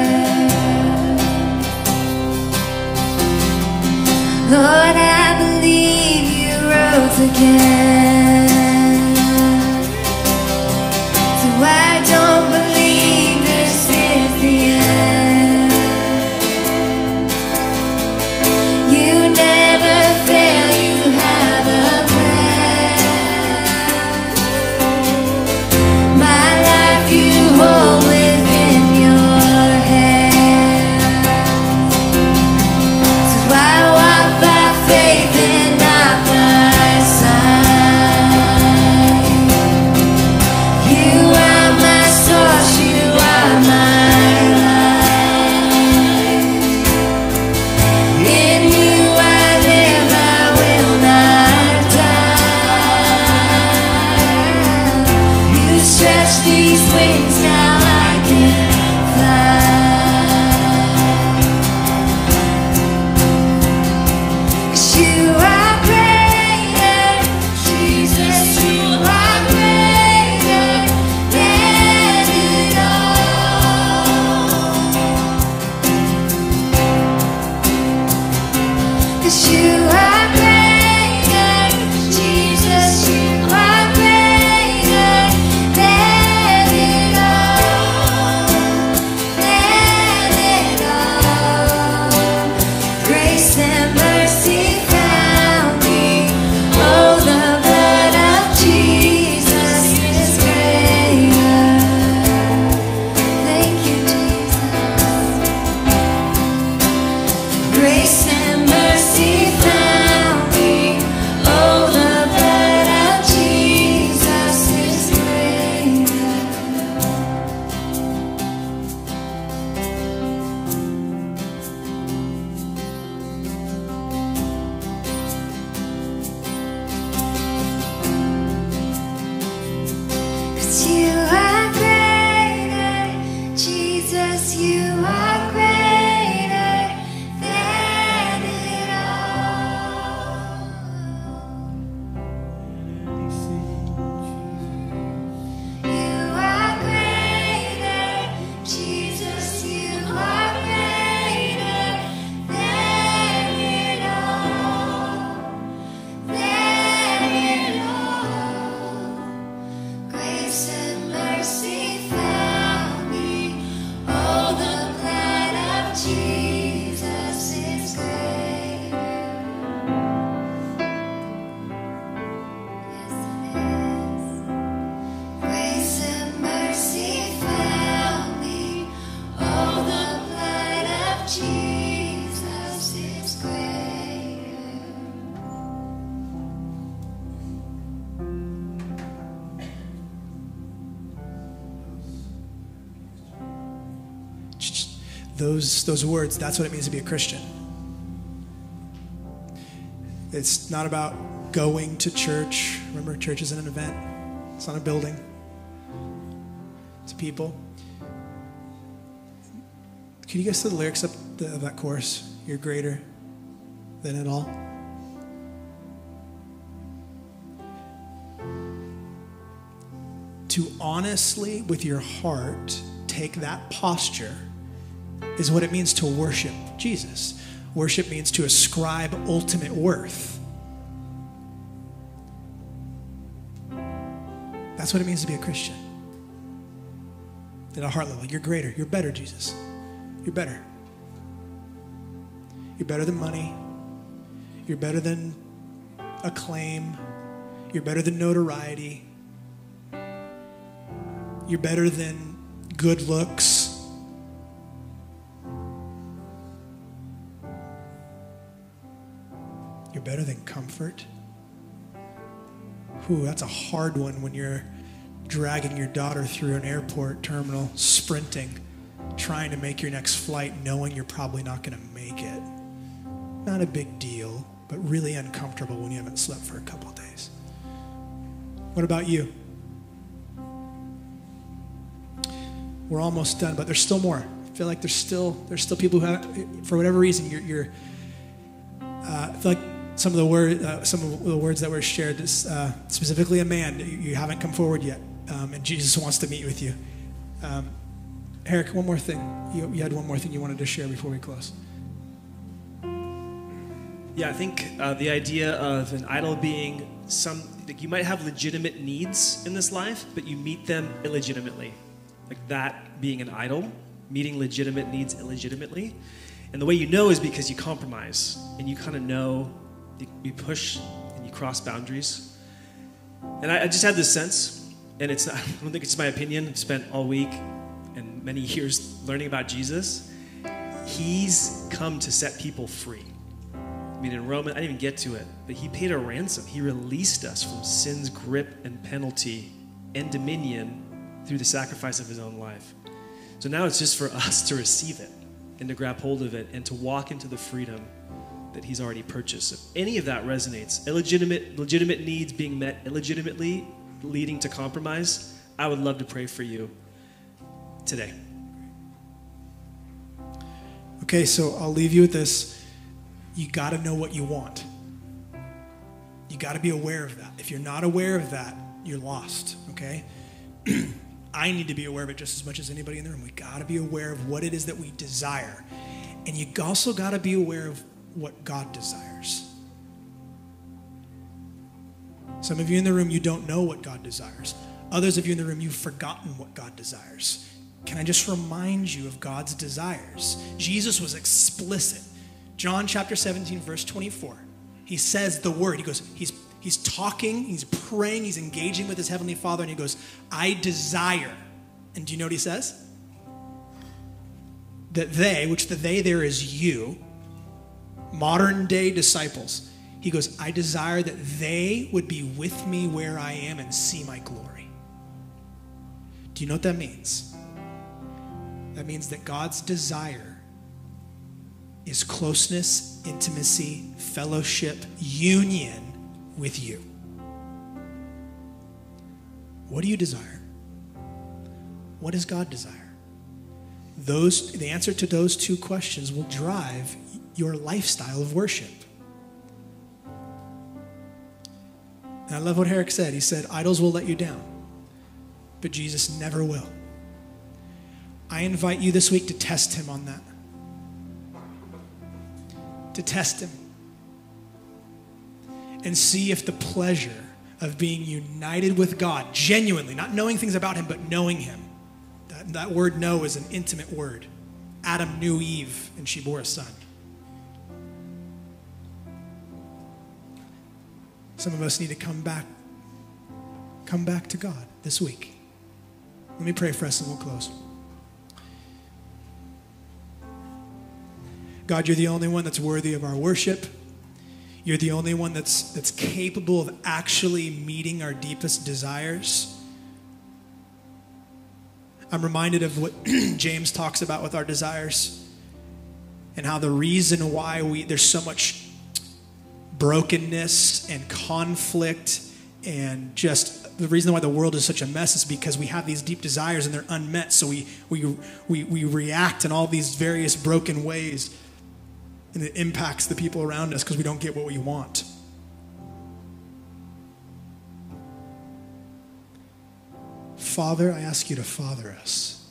Lord, I believe you rose again. So I don't believe this is the end. You never fail, you have a plan. My life you hold within your hand. So I walk by faith and not by sight. You are my source, you are my life. In you I live, I will not die. You stretch these wings, now I can fly. 'Cause you are greater, Jesus, you are greater than you are greater. Jesus, you are greater than it all. You are greater. Jesus, you are greater than it all. Than it all. Grace and mercy found me. Oh, the blood of Jesus is greater. Yes, it is. Grace and mercy found me. Oh, the blood of Jesus is greater. Those words, that's what it means to be a Christian. It's not about going to church. Remember, church isn't an event. It's not a building. It's people. Can you guys see the lyrics of that chorus? You're greater than it all. To honestly, with your heart, take that posture is what it means to worship Jesus. Worship means to ascribe ultimate worth. That's what it means to be a Christian. At a heart level, you're greater. You're better, Jesus. You're better. You're better than money. You're better than acclaim. You're better than notoriety. You're better than good looks. You're better than comfort. Ooh, that's a hard one when you're dragging your daughter through an airport terminal, sprinting, trying to make your next flight, knowing you're probably not going to make it. Not a big deal, but really uncomfortable when you haven't slept for a couple of days. What about you? We're almost done, but there's still more. I feel like there's still people who have, for whatever reason, I feel like some of the words that were shared, specifically a man, you haven't come forward yet, and Jesus wants to meet with you. Eric, one more thing. You had one more thing you wanted to share before we close. Yeah, I think the idea of an idol being like you might have legitimate needs in this life, but you meet them illegitimately. Like that being an idol, meeting legitimate needs illegitimately. And the way you know is because you compromise and you kind of know, you push and you cross boundaries. And I just had this sense, and I don't think it's my opinion. I've spent all week and many years learning about Jesus. He's come to set people free. I mean, in Romans, I didn't even get to it, but he paid a ransom. He released us from sin's grip and penalty and dominion through the sacrifice of his own life. So now it's just for us to receive it and to grab hold of it and to walk into the freedom that he's already purchased. If any of that resonates, legitimate needs being met illegitimately, leading to compromise, I would love to pray for you today. Okay, so I'll leave you with this. You got to know what you want. You got to be aware of that. If you're not aware of that, you're lost, okay? I need to be aware of it just as much as anybody in the room. We got to be aware of what it is that we desire. And you also got to be aware of what God desires. Some of you in the room, you don't know what God desires. Others of you in the room, you've forgotten what God desires. Can I just remind you of God's desires? Jesus was explicit. John chapter 17, verse 24. He says the word. He goes, he's talking, he's praying, he's engaging with his heavenly Father, and he goes, I desire. And do you know what he says? That they, which the they there is you, modern day disciples, he goes, I desire that they would be with me where I am and see my glory. Do you know what that means? That means that God's desire is closeness, intimacy, fellowship, union with you. What do you desire? What does God desire? The answer to those two questions will drive your lifestyle of worship. And I love what Herrick said. He said, idols will let you down, but Jesus never will. I invite you this week to test him on that. To test him. And see if the pleasure of being united with God, genuinely, not knowing things about him, but knowing him. That word know is an intimate word. Adam knew Eve, and she bore a son. Some of us need to come back to God this week. Let me pray for us and we'll close. God, you're the only one that's worthy of our worship. You're the only one that's capable of actually meeting our deepest desires. I'm reminded of what James talks about with our desires and how the reason why there's so much brokenness and conflict and just the reason why the world is such a mess is because we have these deep desires and they're unmet. So we react in all these various broken ways, and it impacts the people around us because we don't get what we want. Father, I ask you to father us.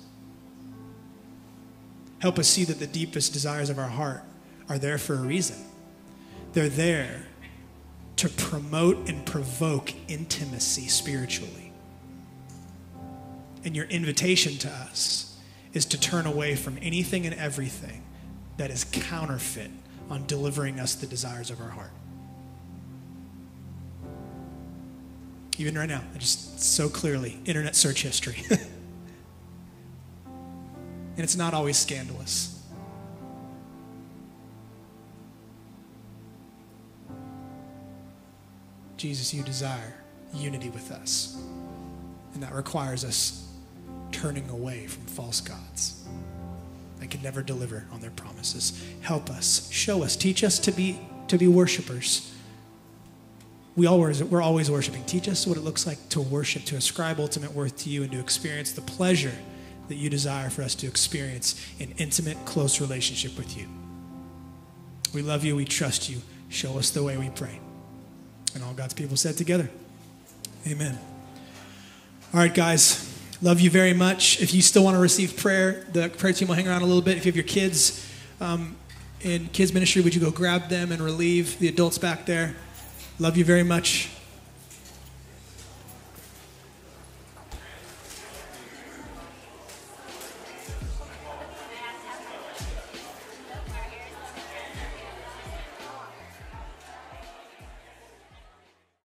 Help us see that the deepest desires of our heart are there for a reason. They're there to promote and provoke intimacy spiritually. And your invitation to us is to turn away from anything and everything that is counterfeit on delivering us the desires of our heart. Even right now, just so clearly, internet search history. And it's not always scandalous. Jesus, you desire unity with us. And that requires us turning away from false gods that can never deliver on their promises. Help us, show us, teach us to be worshipers. We're always worshiping. Teach us what it looks like to worship, to ascribe ultimate worth to you, and to experience the pleasure that you desire for us to experience in intimate, close relationship with you. We love you. We trust you. Show us the way, we pray. And all God's people said together, amen. All right, guys, love you very much. If you still want to receive prayer, the prayer team will hang around a little bit. If you have your kids in kids ministry, would you go grab them and relieve the adults back there? Love you very much.